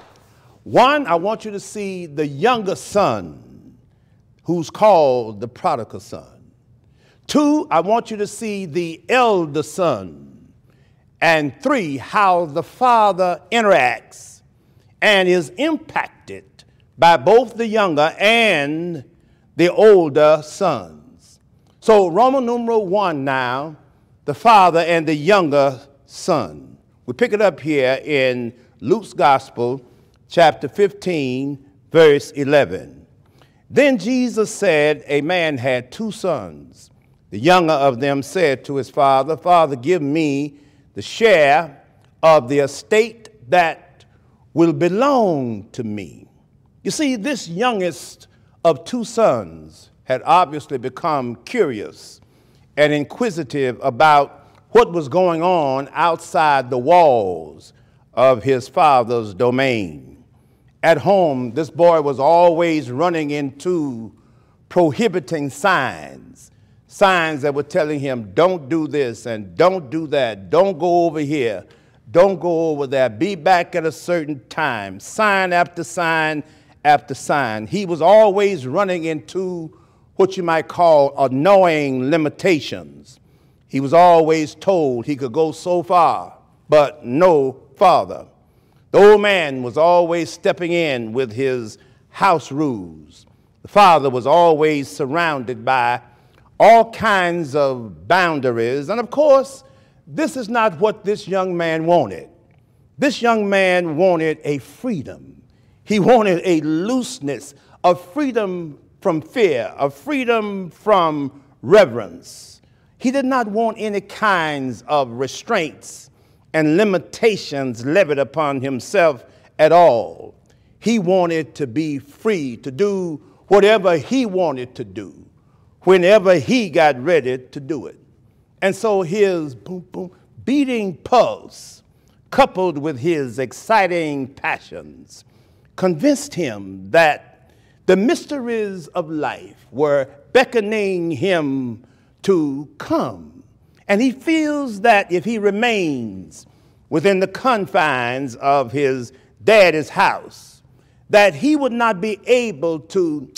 One, I want you to see the younger son, who's called the prodigal son. Two, I want you to see the elder son. And three, how the father interacts and is impacted by both the younger and the older sons. So Roman numeral 1 now, the father and the younger son. We pick it up here in Luke's Gospel, chapter 15, verse 11. Then Jesus said, a man had 2 sons. The younger of them said to his father, Father, give me the share of the estate that will belong to me. You see, this youngest of 2 sons had obviously become curious and inquisitive about what was going on outside the walls of his father's domain. At home, this boy was always running into prohibiting signs that were telling him, don't do this and don't do that, don't go over here, don't go over there, be back at a certain time, sign after sign after sign. He was always running into what you might call annoying limitations. He was always told he could go so far, but no farther. The old man was always stepping in with his house rules. The father was always surrounded by all kinds of boundaries. And of course, this is not what this young man wanted. This young man wanted a freedom. He wanted a looseness, a freedom from fear, a freedom from reverence. He did not want any kinds of restraints and limitations levied upon himself at all. He wanted to be free to do whatever he wanted to do, whenever he got ready to do it. And so his boom, boom, beating pulse, coupled with his exciting passions, convinced him that the mysteries of life were beckoning him to come. And he feels that if he remains within the confines of his daddy's house, that he would not be able to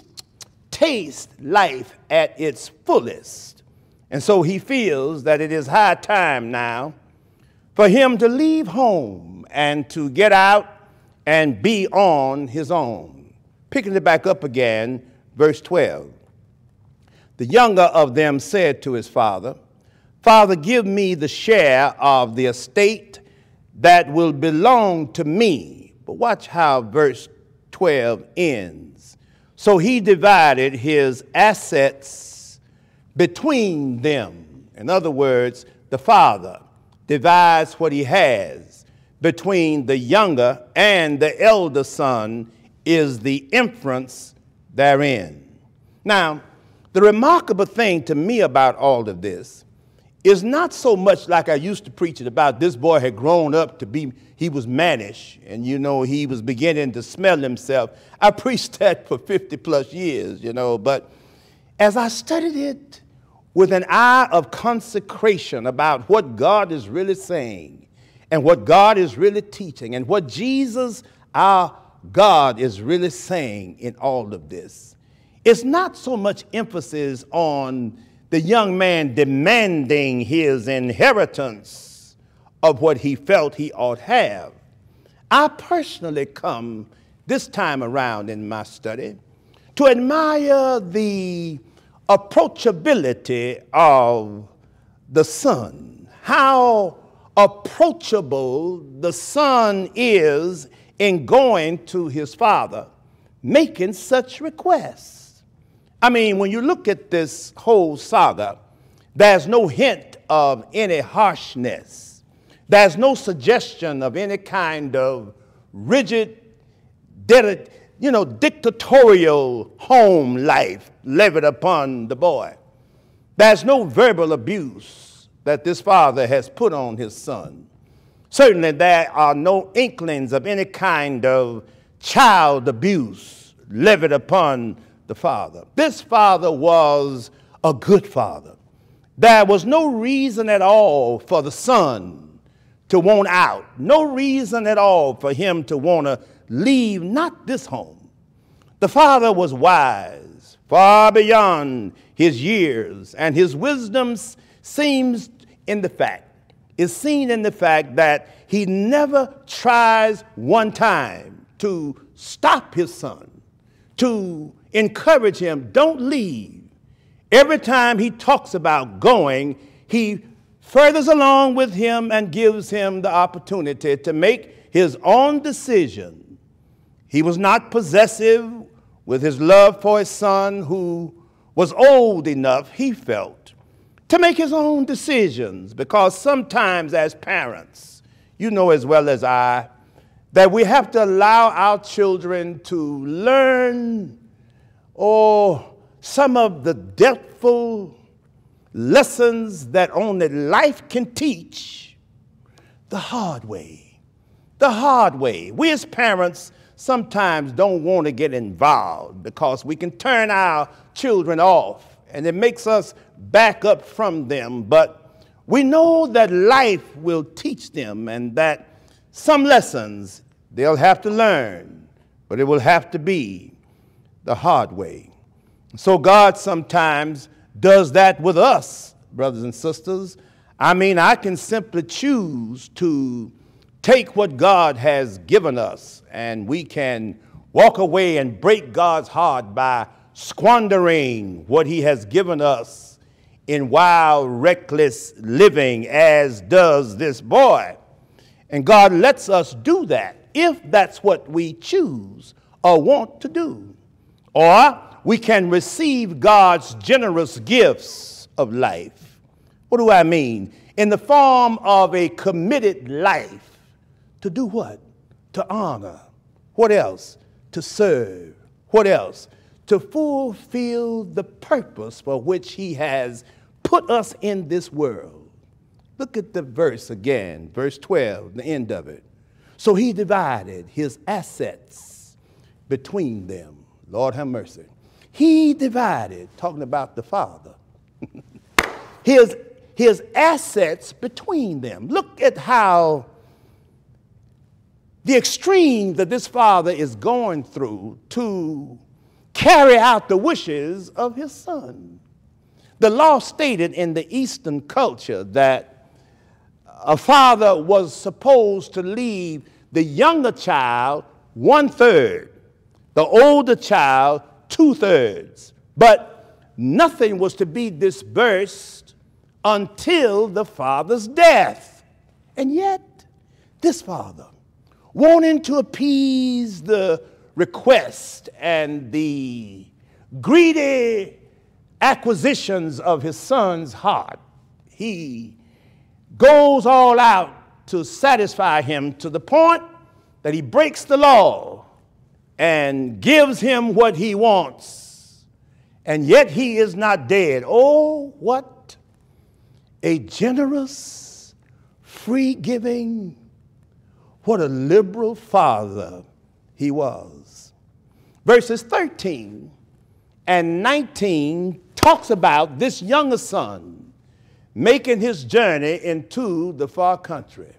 taste life at its fullest. And so he feels that it is high time now for him to leave home and to get out and be on his own. Picking it back up again, verse 12. The younger of them said to his father, Father, give me the share of the estate that will belong to me. But watch how verse 12 ends. So he divided his assets between them. In other words, the father divides what he has between the younger and the elder son is the inference therein. Now, the remarkable thing to me about all of this is not so much like I used to preach it about this boy had grown up to be, he was mannish, and he was beginning to smell himself. I preached that for 50 plus years, but as I studied it with an eye of consecration about what God is really saying and what God is really teaching and what Jesus, our God, is really saying in all of this, it's not so much emphasis on the young man demanding his inheritance of what he felt he ought to have. I personally come this time around in my study to admire the approachability of the son, how approachable the son is in going to his father, making such requests. I mean, when you look at this whole saga, there's no hint of any harshness. There's no suggestion of any kind of rigid, dictatorial home life levied upon the boy. There's no verbal abuse that this father has put on his son. Certainly there are no inklings of any kind of child abuse levied upon the father. This father was a good father. There was no reason at all for the son to want out, no reason at all for him to want to leave not this home. The father was wise, far beyond his years, and his wisdom is seen in the fact that he never tries one time to stop his son, to encourage him, don't leave. Every time he talks about going, he furthers along with him and gives him the opportunity to make his own decision. He was not possessive with his love for his son, who was old enough, he felt, to make his own decisions, because sometimes as parents, you know as well as I, that we have to allow our children to learn some of the depthful lessons that only life can teach the hard way. The hard way. We as parents sometimes don't want to get involved because we can turn our children off and it makes us back up from them. But we know that life will teach them and that some lessons they'll have to learn, but it will have to be the hard way. So God sometimes does that with us, brothers and sisters. I mean, I can simply choose to take what God has given us, and we can walk away and break God's heart by squandering what he has given us in wild, reckless living, as does this boy. And God lets us do that if that's what we choose or want to do. Or we can receive God's generous gifts of life. What do I mean? In the form of a committed life. To do what? To honor. What else? To serve. What else? To fulfill the purpose for which he has put us in this world. Look at the verse again, verse 12, the end of it. So he divided his assets between them. Lord have mercy. He divided, talking about the Father, his assets between them. Look at how the extreme that this father is going through to carry out the wishes of his son. The law stated in the Eastern culture that a father was supposed to leave the younger child 1/3, the older child 2/3. But nothing was to be disbursed until the father's death. And yet, this father, wanting to appease the request and the greedy acquisitions of his son's heart, he goes all out to satisfy him to the point that he breaks the law and gives him what he wants. And yet he is not dead. Oh, what a generous, free-giving, what a liberal father he was. Verses 13 and 19 talks about this younger son making his journey into the far country.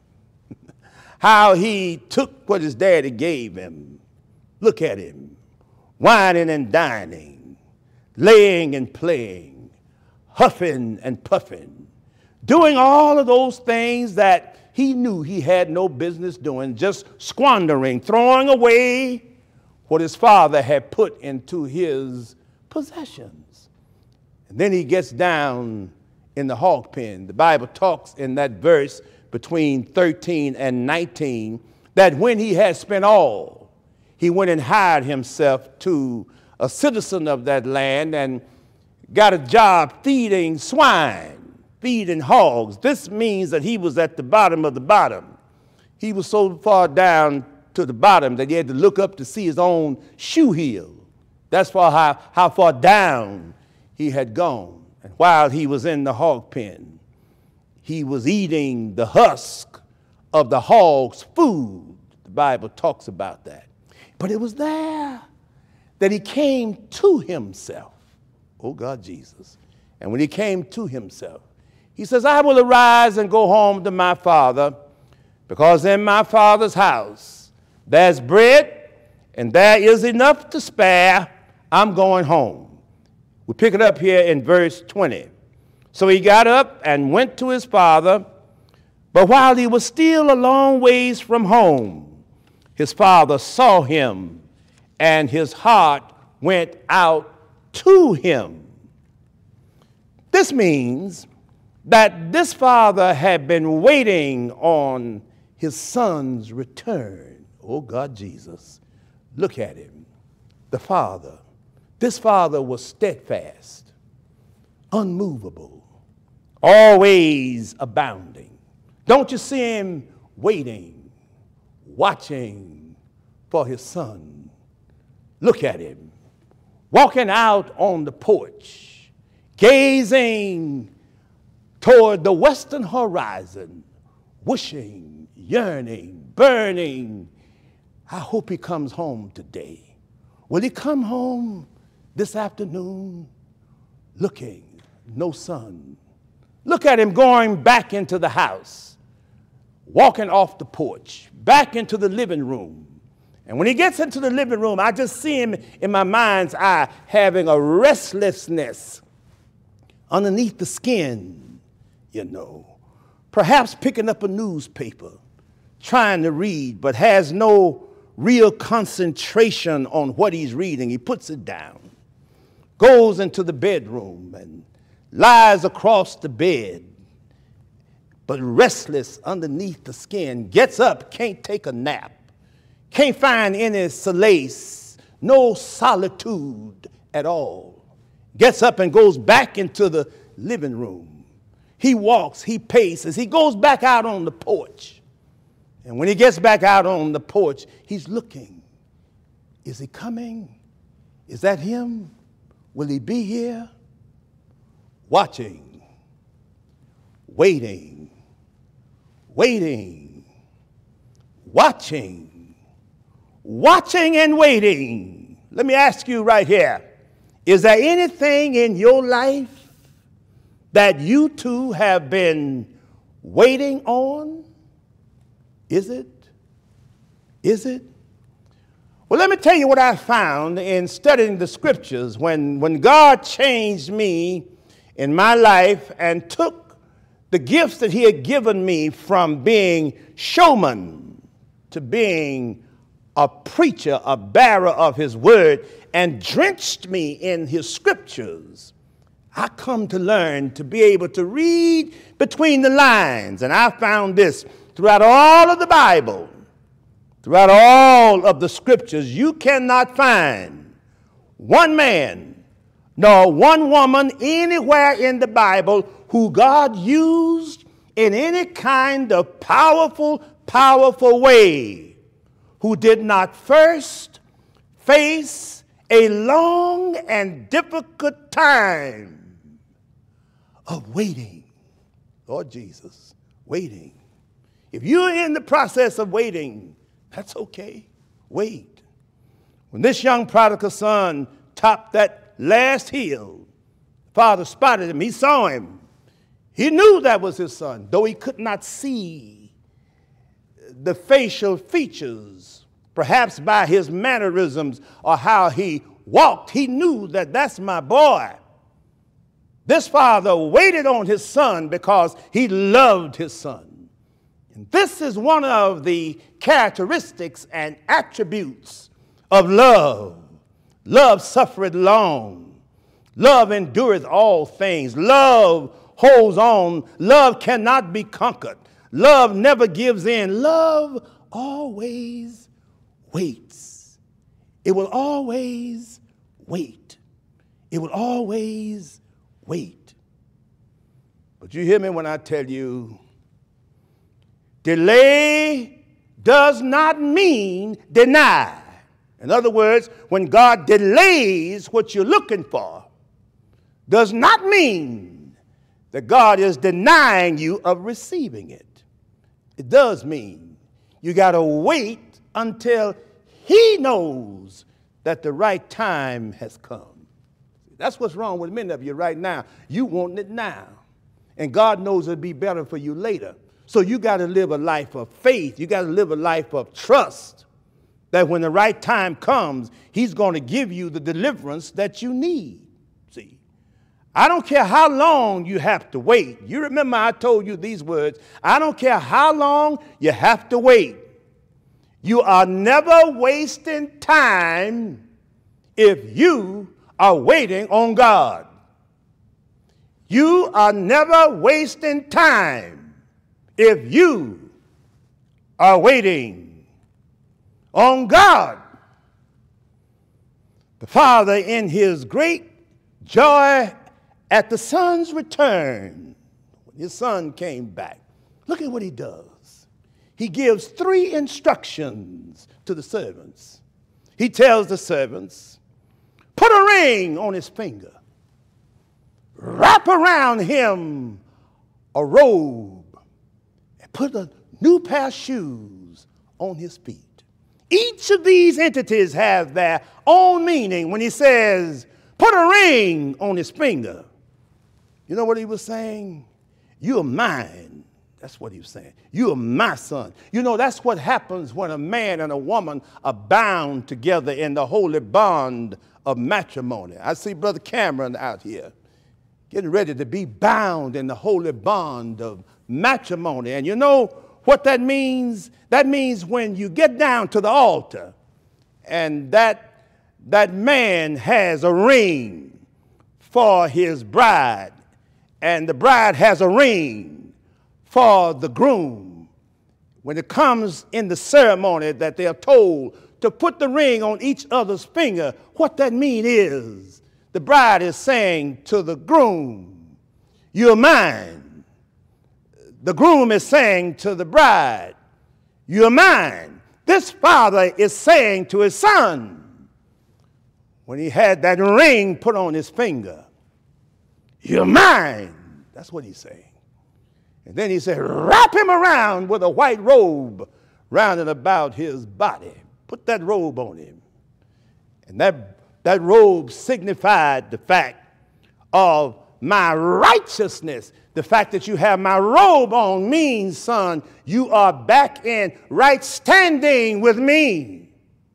How he took what his daddy gave him. Look at him, whining and dining, laying and playing, huffing and puffing, doing all of those things that he knew he had no business doing, just squandering, throwing away what his father had put into his possessions. And then he gets down in the hog pen. The Bible talks in that verse between 13 and 19 that when he had spent all, he went and hired himself to a citizen of that land and got a job feeding swine, feeding hogs. This means that he was at the bottom of the bottom. He was so far down to the bottom that he had to look up to see his own shoe heel. That's how far down he had gone. And while he was in the hog pen, he was eating the husk of the hog's food. The Bible talks about that. But it was there that he came to himself. Oh, God, Jesus. And when he came to himself, he says, I will arise and go home to my father, because in my father's house there's bread and there is enough to spare. I'm going home. We pick it up here in verse 20. So he got up and went to his father, but while he was still a long ways from home, his father saw him, and his heart went out to him. This means that this father had been waiting on his son's return. Oh, God, Jesus. Look at him. The father. This father was steadfast, unmovable, always abounding. Don't you see him waiting, watching for his son? Look at him, walking out on the porch, gazing toward the western horizon, wishing, yearning, burning. I hope he comes home today. Will he come home this afternoon? Looking, no son. Look at him going back into the house, walking off the porch, back into the living room. And when he gets into the living room, I just see him in my mind's eye having a restlessness underneath the skin, you know. Perhaps picking up a newspaper, trying to read, but has no real concentration on what he's reading. He puts it down, goes into the bedroom and lies across the bed, but restless underneath the skin, gets up, can't take a nap, can't find any solace, no solitude at all. Gets up and goes back into the living room. He walks, he paces, he goes back out on the porch. And when he gets back out on the porch, he's looking. Is he coming? Is that him? Will he be here? Watching, waiting, waiting, watching, watching and waiting. Let me ask you right here, is there anything in your life that you too have been waiting on? Is it? Is it? Well, let me tell you what I found in studying the scriptures when God changed me in my life and took the gifts that he had given me from being showman to being a preacher, a bearer of his word, and drenched me in his scriptures. I come to learn to be able to read between the lines, and I found this throughout all of the Bible, throughout all of the scriptures. You cannot find one man nor one woman anywhere in the Bible who God used in any kind of powerful way, who did not first face a long and difficult time of waiting. Lord Jesus, waiting. If you're in the process of waiting, that's okay. Wait. When this young prodigal son topped that last hill, father spotted him. He saw him. He knew that was his son, though he could not see the facial features, perhaps by his mannerisms or how he walked. He knew that that's my boy. This father waited on his son because he loved his son. And this is one of the characteristics and attributes of love. Love suffereth long. Love endureth all things. Love holds on. Love cannot be conquered. Love never gives in. Love always waits. It will always wait. It will always wait. But you hear me when I tell you, delay does not mean deny. In other words, when God delays what you're looking for, does not mean that God is denying you of receiving it. It does mean you got to wait until he knows that the right time has come. That's what's wrong with many of you right now. You want it now. And God knows it'll be better for you later. So you got to live a life of faith. You got to live a life of trust that when the right time comes, he's going to give you the deliverance that you need. See, I don't care how long you have to wait. You remember I told you these words. I don't care how long you have to wait. You are never wasting time if you are waiting on God. You are never wasting time if you are waiting on God. The Father, in his great joy at the Son's return, when his Son came back, look at what he does. He gives 3 instructions to the servants. He tells the servants, put a ring on his finger, wrap around him a robe, and put a new pair of shoes on his feet. Each of these entities have their own meaning. When he says, put a ring on his finger, you know what he was saying? You are mine. That's what he was saying. You are my son. You know, that's what happens when a man and a woman are bound together in the holy bond of matrimony. I see Brother Cameron out here getting ready to be bound in the holy bond of matrimony. And you know what that means? That means when you get down to the altar and that man has a ring for his bride and the bride has a ring for the groom. When it comes in the ceremony that they are told to put the ring on each other's finger, what that means is the bride is saying to the groom, you're mine. The groom is saying to the bride, you're mine. This father is saying to his son, when he had that ring put on his finger, you're mine. That's what he's saying. And then he said, wrap him around with a white robe round and about his body. Put that robe on him. And that robe signified the fact of my righteousness. The fact that you have my robe on means, son, you are back in right standing with me.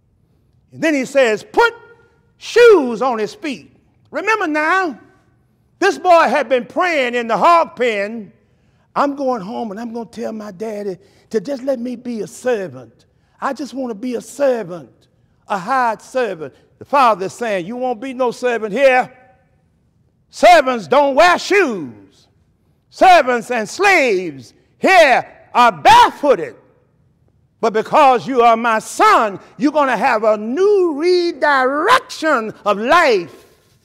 And then he says, put shoes on his feet. Remember now, this boy had been praying in the hog pen, I'm going home and I'm going to tell my daddy to just let me be a servant. I just want to be a servant, a hired servant. The father is saying, you won't be no servant here. Servants don't wear shoes. Servants and slaves here are barefooted. But because you are my son, you're going to have a new redirection of life.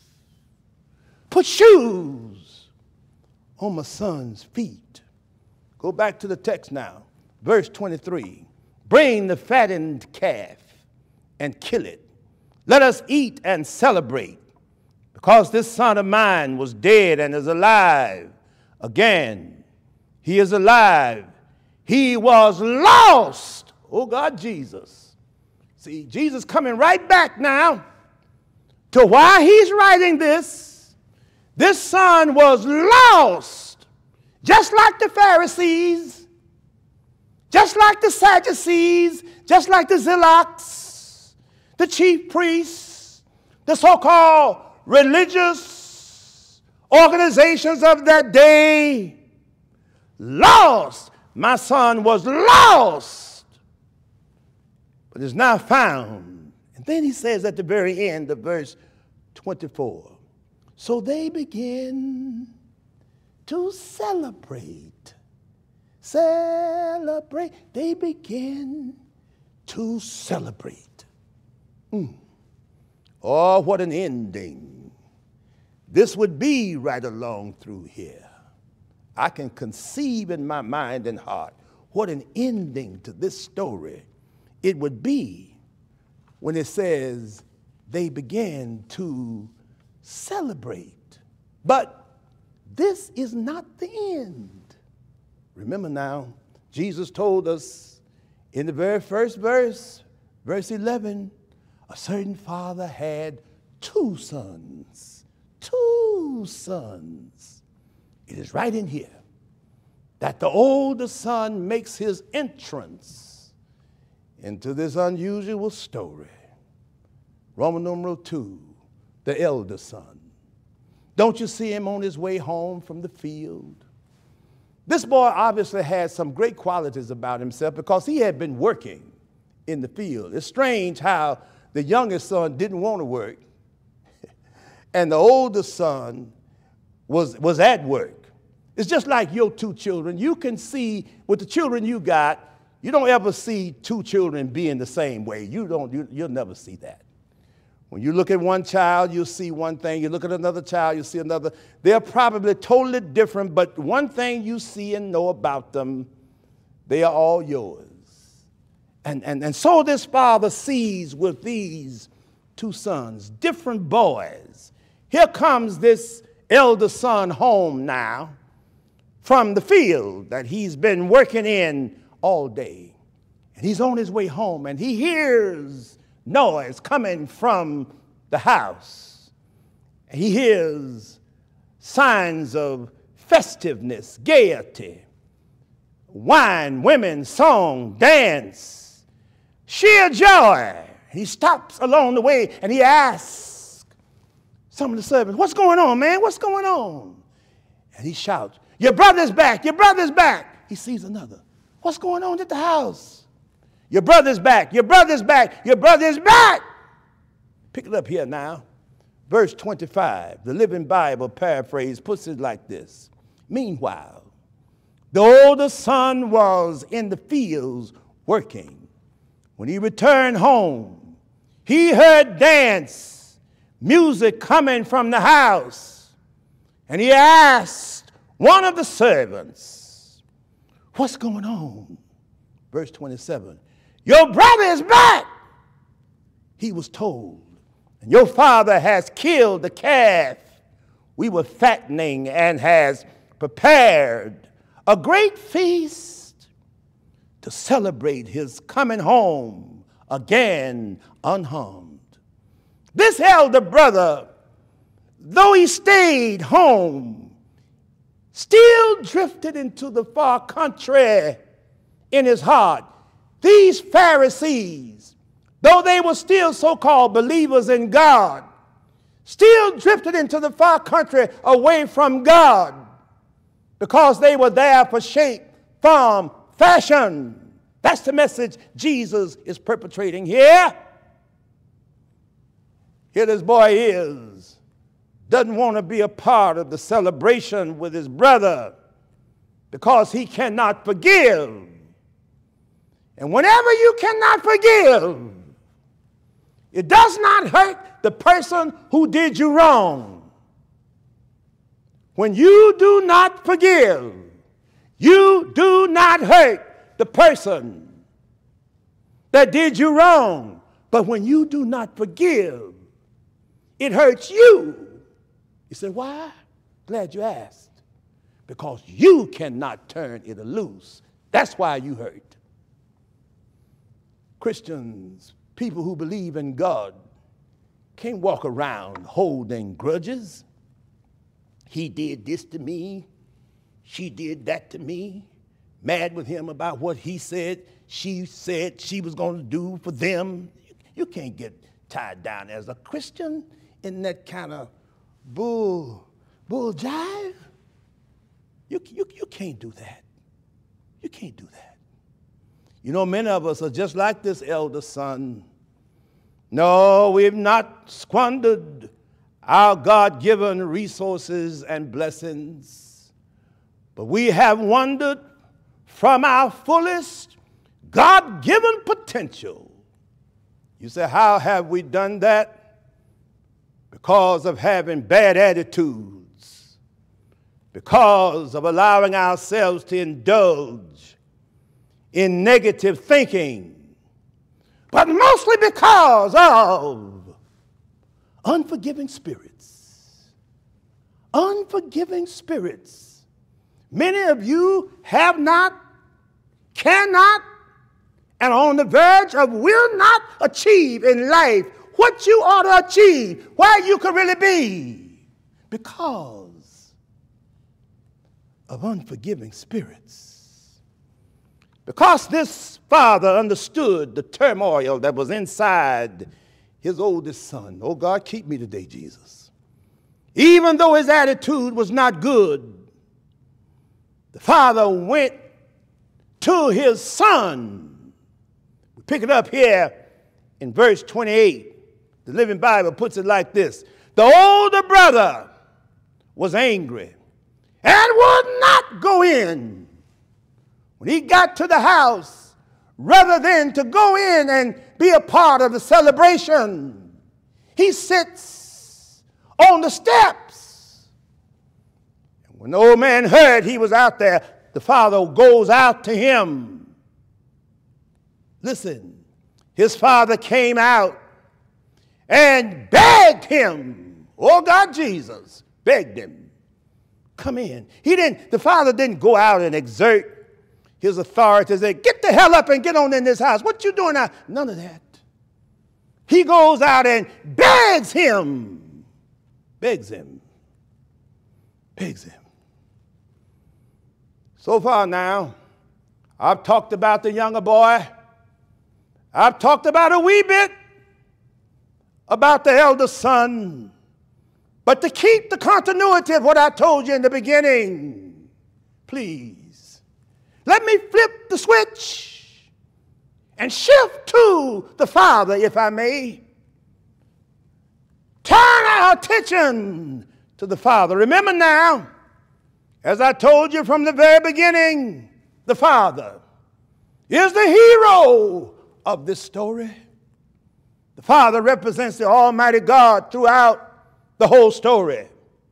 Put shoes on my son's feet. Go back to the text now. Verse 23. Bring the fattened calf and kill it. Let us eat and celebrate. Because this son of mine was dead and is alive again. He is alive. He was lost. Oh, God, Jesus. See, Jesus coming right back now to why he's writing this. This son was lost, just like the Pharisees, just like the Sadducees, just like the Zealots, the chief priests, the so-called religious organizations of that day. Lost. My son was lost, but is now found. And then he says at the very end of verse 24, so they begin to celebrate. Celebrate. They begin to celebrate. Oh, what an ending. This would be right along through here. I can conceive in my mind and heart what an ending to this story it would be when it says they began to celebrate. But this is not the end. Remember now, Jesus told us in the very first verse, verse 11, a certain father had 2 sons. 2 sons. It is right in here that the older son makes his entrance into this unusual story. Roman numeral 2, the elder son. Don't you see him on his way home from the field? This boy obviously had some great qualities about himself because he had been working in the field. It's strange how the youngest son didn't want to work, and the oldest son was at work. It's just like your two children. You can see with the children you got, you don't ever see two children being the same way. You'll never see that. When you look at one child, you'll see one thing. You look at another child, you'll see another. They're probably totally different, but one thing you see and know about them, they are all yours. And so this father sees with these two sons, different boys. Here comes this elder son home now from the field that he's been working in all day. And he's on his way home, and he hears noise coming from the house. He hears signs of festiveness, gaiety, wine, women, song, dance, sheer joy. He stops along the way and he asks some of the servants, "What's going on, man? What's going on?" And he shouts, "Your brother's back, your brother's back." He sees another. "What's going on at the house?" "Your brother's back, your brother's back, your brother's back." Pick it up here now. Verse 25, the Living Bible paraphrase puts it like this. "Meanwhile, the older son was in the fields working. When he returned home, he heard dance, music coming from the house, and he asked one of the servants, 'What's going on?' Verse 27, 'Your brother is back,' he was told, 'and your father has killed the calf we were fattening and has prepared a great feast to celebrate his coming home again unharmed.' This elder brother, though he stayed home, still drifted into the far country in his heart. These Pharisees, though they were still so-called believers in God, still drifted into the far country away from God because they were there for shape, form, fashion. That's the message Jesus is perpetrating here. Here this boy is, doesn't want to be a part of the celebration with his brother because he cannot forgive. And whenever you cannot forgive, it does not hurt the person who did you wrong. When you do not forgive, you do not hurt the person that did you wrong. But when you do not forgive, it hurts you. You say, why? Glad you asked. Because you cannot turn it loose. That's why you hurt. Christians, people who believe in God, can't walk around holding grudges. He did this to me. She did that to me. Mad with him about what he said she was going to do for them. You can't get tied down as a Christian in that kind of bull jive. You can't do that. You can't do that. You know, many of us are just like this elder son. No, we've not squandered our God-given resources and blessings, but we have wandered from our fullest God-given potential. You say, how have we done that? Because of having bad attitudes, because of allowing ourselves to indulge in negative thinking, but mostly because of unforgiving spirits. Unforgiving spirits. Many of you have not, cannot, and are on the verge of will not achieve in life what you ought to achieve, where you could really be, because of unforgiving spirits. Because this father understood the turmoil that was inside his oldest son. Oh, God, keep me today, Jesus. Even though his attitude was not good, the father went to his son. We pick it up here in verse 28. The Living Bible puts it like this. The older brother was angry and would not go in. When he got to the house, rather than to go in and be a part of the celebration, he sits on the steps. And when the old man heard he was out there, the father goes out to him. Listen, his father came out and begged him. Oh, God, Jesus begged him. Come in. The father didn't go out and exert his authority, say, get the hell up and get on in this house. What you doing now? None of that. He goes out and begs him. Begs him. Begs him. So far now, I've talked about the younger boy. I've talked about a wee bit about the elder son. But to keep the continuity of what I told you in the beginning, please, let me flip the switch and shift to the father, if I may. Turn our attention to the father. Remember now, as I told you from the very beginning, the father is the hero of this story. The father represents the Almighty God throughout the whole story.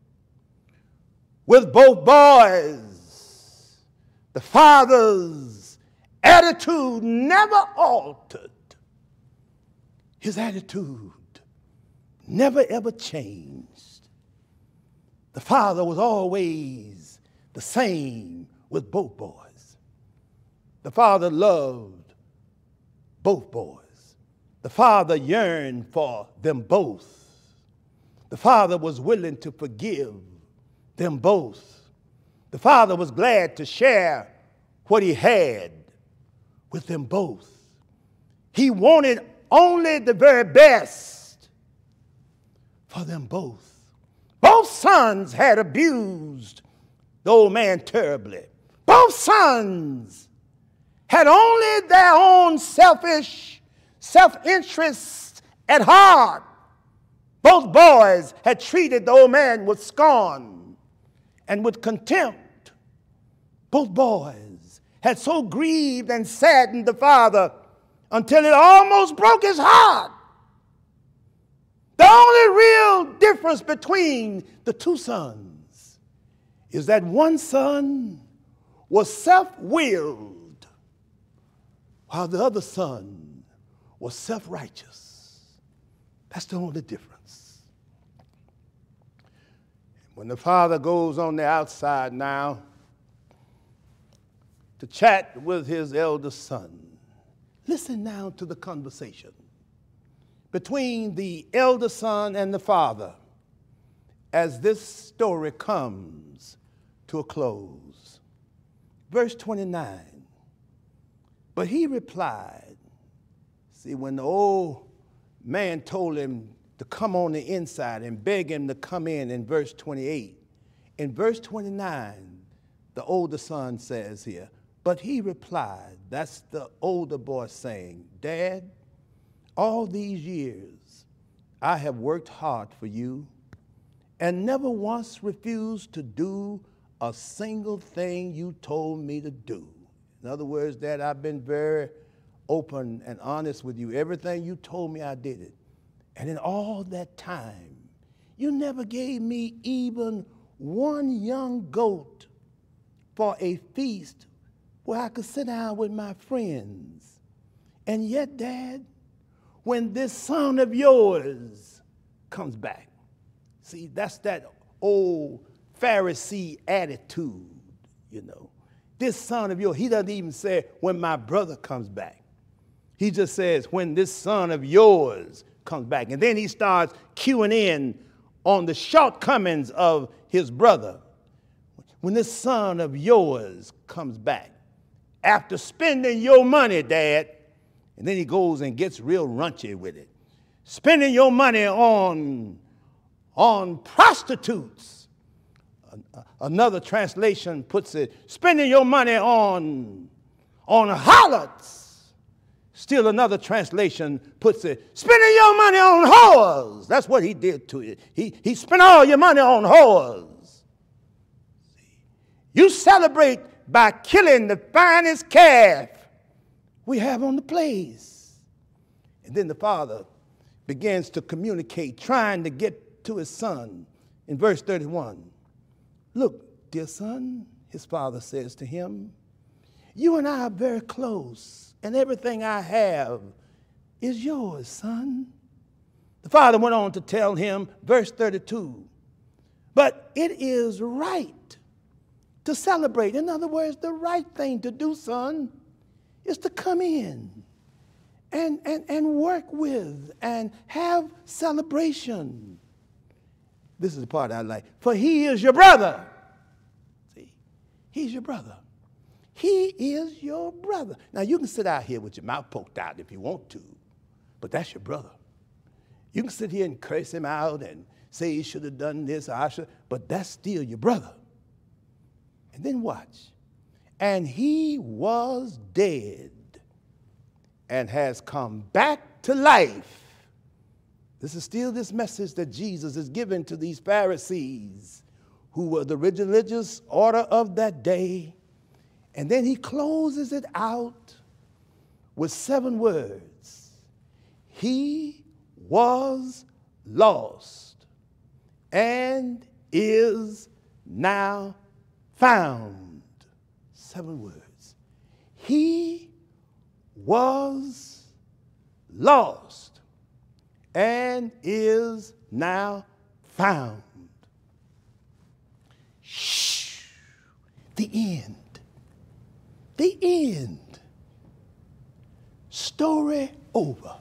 With both boys, the father's attitude never altered. His attitude never ever changed. The father was always the same with both boys. The father loved both boys. The father yearned for them both. The father was willing to forgive them both. The father was glad to share what he had with them both. He wanted only the very best for them both. Both sons had abused the old man terribly. Both sons had only their own selfish self-interest at heart. Both boys had treated the old man with scorn and with contempt. Both boys had so grieved and saddened the father until it almost broke his heart. The only real difference between the two sons is that one son was self-willed while the other son was self-righteous. That's the only difference. When the father goes on the outside now to chat with his eldest son, listen now to the conversation between the elder son and the father as this story comes to a close. Verse 29, but he replied, see, when the old man told him to come on the inside and beg him to come in verse 28. In verse 29, the older son says here, but he replied, that's the older boy saying, Dad, all these years I have worked hard for you and never once refused to do a single thing you told me to do. In other words, Dad, I've been very open and honest with you. Everything you told me, I did it. And in all that time, you never gave me even one young goat for a feast where I could sit down with my friends. And yet, Dad, when this son of yours comes back, see, that's that old Pharisee attitude, you know. This son of yours, he doesn't even say, when my brother comes back. He just says, when this son of yours comes back. And then he starts cueing in on the shortcomings of his brother. When this son of yours comes back. after spending your money, Dad, and then he goes and gets real raunchy with it. Spending your money on prostitutes. Another translation puts it, spending your money on harlots. Still another translation puts it, spending your money on whores. That's what he did to you. He spent all your money on whores. You celebrate by killing the finest calf we have on the place. And then the father begins to communicate, trying to get to his son. In verse 31, look, dear son, his father says to him, you and I are very close, and everything I have is yours, son. The father went on to tell him, verse 32, but it is right to celebrate. In other words, the right thing to do, son, is to come in and work with and have celebration. This is the part I like. For he is your brother. See, he's your brother. He is your brother. Now, you can sit out here with your mouth poked out if you want to, but that's your brother. You can sit here and curse him out and say he should have done this or I should, but that's still your brother. And then watch. And he was dead and has come back to life. This is still this message that Jesus is giving to these Pharisees who were the religious order of that day. And then he closes it out with 7 words. He was lost and is now found. 7 words. He was lost and is now found. Shh. The end. The end. Story over.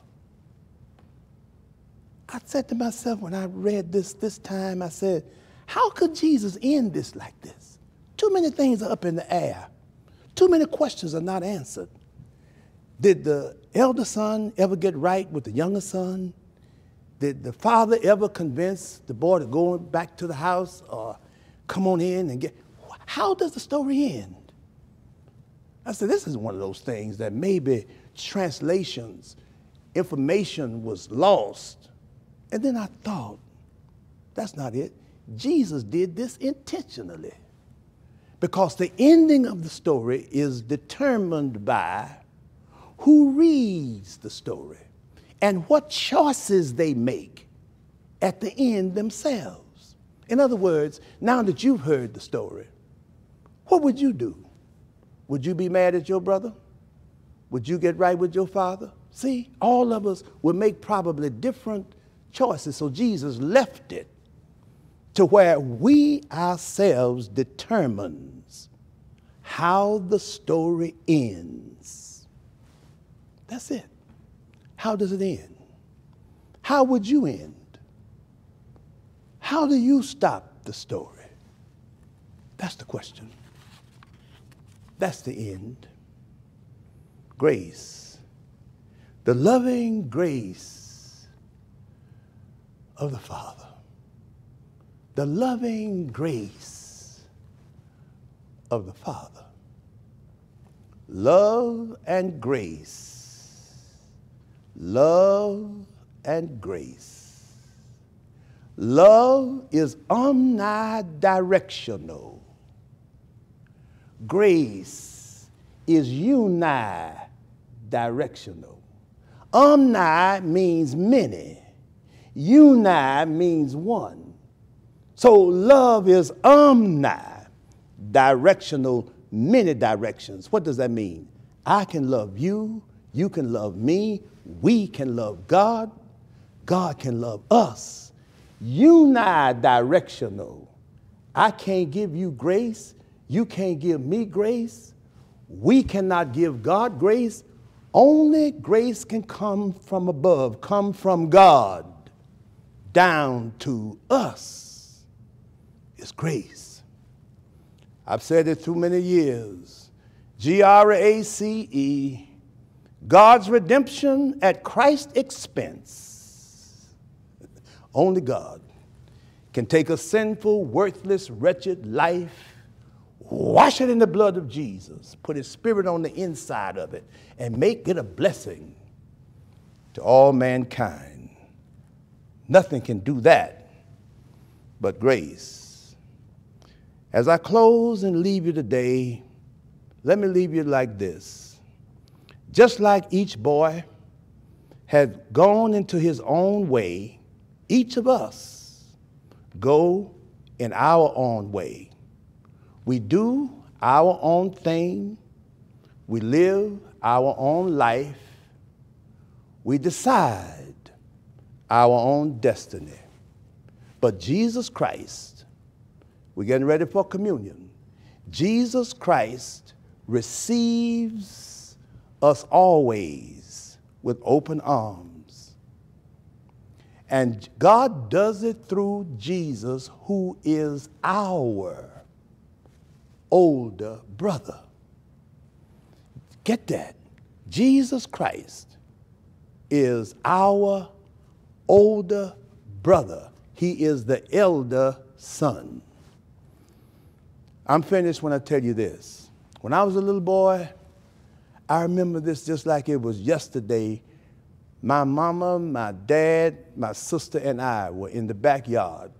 I said to myself when I read this time, I said, how could Jesus end this like this? Too many things are up in the air. Too many questions are not answered. Did the elder son ever get right with the younger son? Did the father ever convince the boy to go back to the house or come on in and get? How does the story end? I said, this is one of those things that maybe translations, information was lost. And then I thought, that's not it. Jesus did this intentionally. Because the ending of the story is determined by who reads the story and what choices they make at the end themselves. In other words, now that you've heard the story, what would you do? Would you be mad at your brother? Would you get right with your father? See, all of us would make probably different choices. So Jesus left it to where we ourselves determines how the story ends. That's it. How does it end? How would you end? How do you stop the story? That's the question. That's the end. Grace. The loving grace of the Father. The loving grace of the Father. Love and grace. Love and grace. Love is omnidirectional. Grace is unidirectional. Omni means many. Uni means one. So love is omnidirectional, many directions. What does that mean? I can love you, you can love me, we can love God, God can love us. Unidirectional. I can't give you grace, you can't give me grace, we cannot give God grace. Only grace can come from above, come from God down to us. It's grace. I've said it too many years. Grace, God's redemption at Christ's expense. Only God can take a sinful, worthless, wretched life, wash it in the blood of Jesus, put his spirit on the inside of it, and make it a blessing to all mankind. Nothing can do that but grace. As I close and leave you today, let me leave you like this. Just like each boy had gone into his own way, each of us go in our own way. We do our own thing. We live our own life. We decide our own destiny. But Jesus Christ, we're getting ready for communion. Jesus Christ receives us always with open arms. And God does it through Jesus, who is our older brother. Get that? Jesus Christ is our older brother. He is the elder son. I'm finished when I tell you this. When I was a little boy, I remember this just like it was yesterday. My mama, my dad, my sister, and I were in the backyard.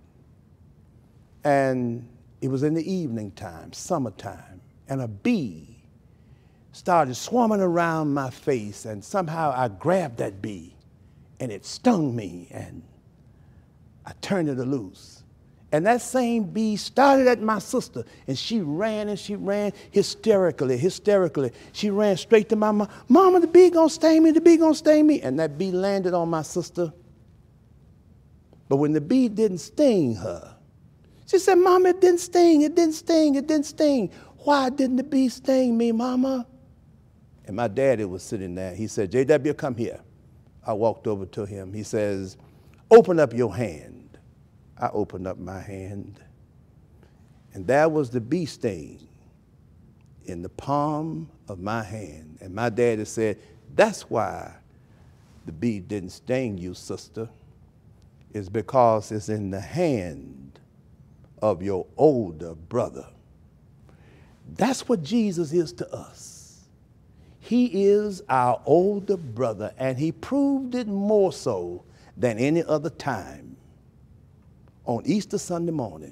And it was in the evening time, summertime, and a bee started swarming around my face, and somehow I grabbed that bee, and it stung me, and I turned it loose. And that same bee started at my sister, and she ran hysterically. She ran straight to my mom. Mama, the bee gonna sting me, the bee gonna sting me. And that bee landed on my sister. But when the bee didn't sting her, she said, Mama, it didn't sting, it didn't sting, it didn't sting. Why didn't the bee sting me, Mama? And my daddy was sitting there. He said, JW, come here. I walked over to him. He says, open up your hand. I opened up my hand, and there was the bee sting in the palm of my hand. And my daddy said, that's why the bee didn't sting you, sister. It's because it's in the hand of your older brother. That's what Jesus is to us. He is our older brother, and he proved it more so than any other time. On Easter Sunday morning,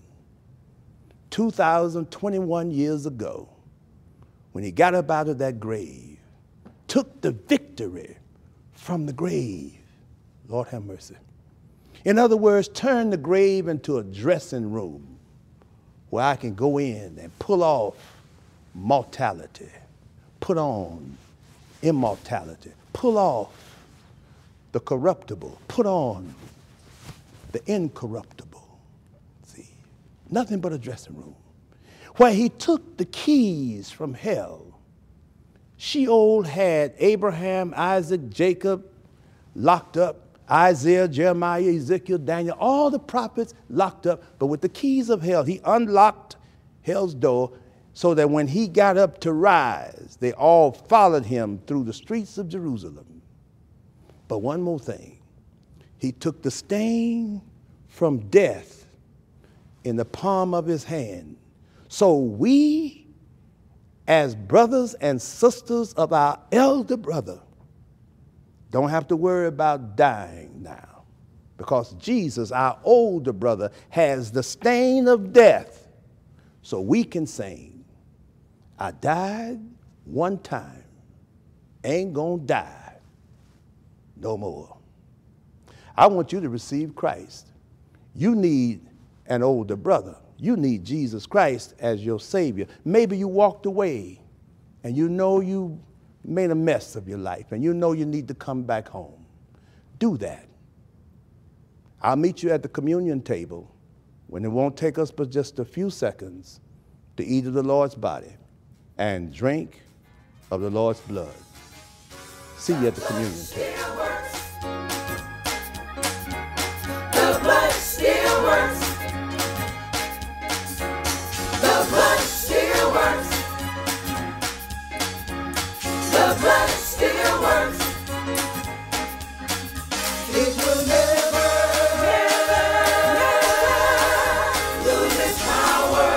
2021 years ago, when he got up out of that grave, took the victory from the grave. Lord have mercy. In other words, turned the grave into a dressing room where I can go in and pull off mortality, put on immortality, pull off the corruptible, put on the incorruptible. Nothing but a dressing room, where he took the keys from hell. Sheol had Abraham, Isaac, Jacob locked up, Isaiah, Jeremiah, Ezekiel, Daniel, all the prophets locked up. But with the keys of hell, he unlocked hell's door so that when he got up to rise, they all followed him through the streets of Jerusalem. But one more thing, he took the stain from death in the palm of his hand. So we, as brothers and sisters of our elder brother, don't have to worry about dying now, because Jesus, our older brother, has the stain of death. So we can sing, I died one time, ain't gonna die no more. I want you to receive Christ. You need an older brother. You need Jesus Christ as your Savior. Maybe you walked away and you know you made a mess of your life and you know you need to come back home. Do that. I'll meet you at the communion table when it won't take us but just a few seconds to eat of the Lord's body and drink of the Lord's blood. See you at the communion table. The blood still works. The blood still works. still works. It will never, never lose its power.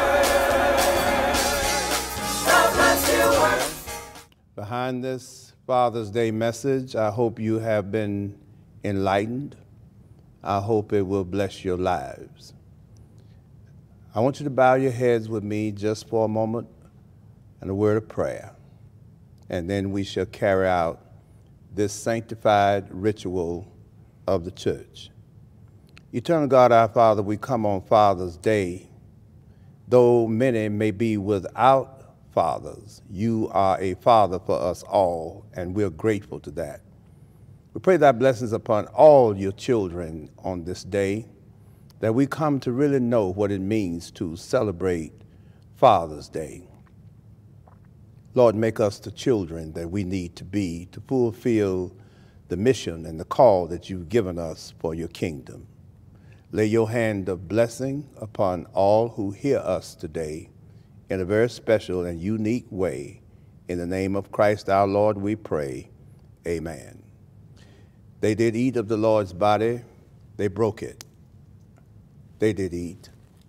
The blood still works. Behind this Father's Day message, I hope you have been enlightened. I hope it will bless your lives. I want you to bow your heads with me just for a moment and a word of prayer. And then we shall carry out this sanctified ritual of the church. Eternal God, our Father, we come on Father's Day. Though many may be without fathers, you are a father for us all, and we're grateful to that. We pray thy blessings upon all your children on this day, that we come to really know what it means to celebrate Father's Day. Lord, make us the children that we need to be to fulfill the mission and the call that you've given us for your kingdom. Lay your hand of blessing upon all who hear us today in a very special and unique way. In the name of Christ our Lord, we pray. Amen. They did eat of the Lord's body. They broke it. They did eat.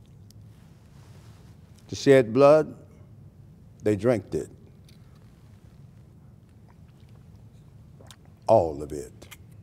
To shed blood, they drank it. All of it.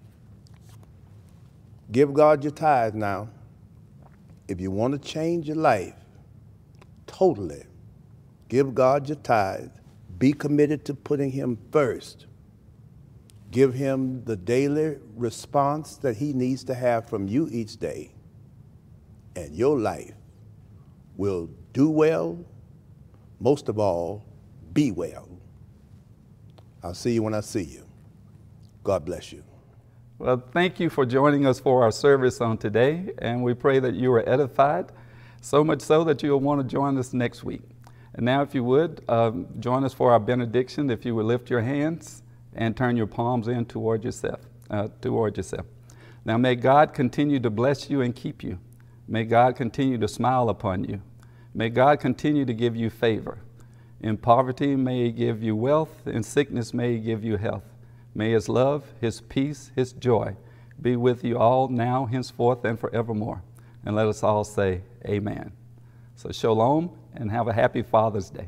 Give God your tithe now. If you want to change your life totally, give God your tithe. Be committed to putting him first. Give him the daily response that he needs to have from you each day. And your life will do well, most of all, be well. I'll see you when I see you. God bless you. Well, thank you for joining us for our service on today, and we pray that you were edified, so much so that you'll want to join us next week. And now, if you would, join us for our benediction. If you would lift your hands and turn your palms in toward yourself. Now, may God continue to bless you and keep you. May God continue to smile upon you. May God continue to give you favor. In poverty, may he give you wealth. In sickness, may he give you health. May his love, his peace, his joy be with you all now, henceforth, and forevermore. And let us all say amen. So shalom, and have a happy Father's Day.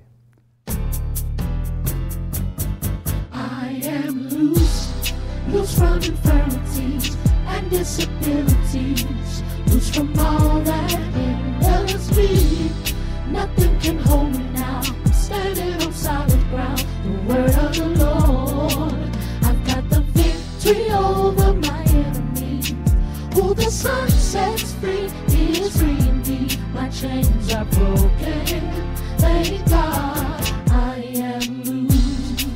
I am loose from infirmities and disabilities, loose from all that hinders me. Nothing can hold me now. I'm standing on solid ground. The word of the Lord. I've got the victory over my enemy. Who the Son sets free is free indeed. My chains are broken. Thank God I am loose.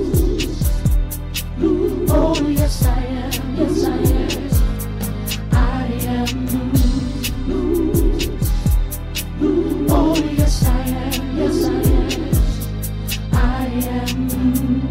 Oh yes I am. Yes I am. I am loose. Oh yes I am. Yes I am. I am loose.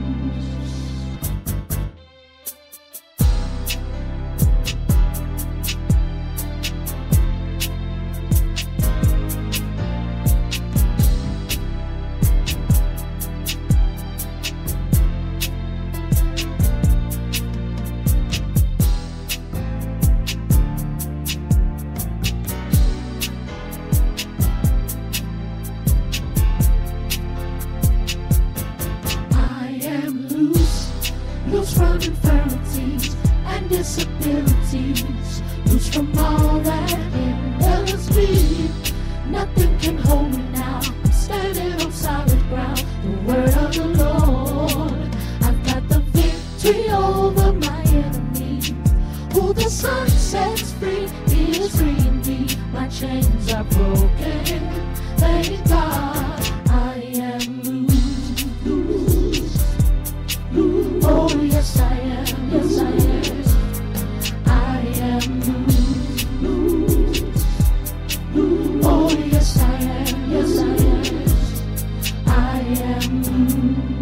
Loose from infirmities and disabilities, loose from all that hinders me. Nothing can hold me now. I'm standing on solid ground. The word of the Lord. I've got the victory over my enemy. Who the Son sets free is free indeed. My chains are broken. Thank God I am loose. Oh yes I am, yes I am. I am loose. Oh yes I am, yes I am. I am loose.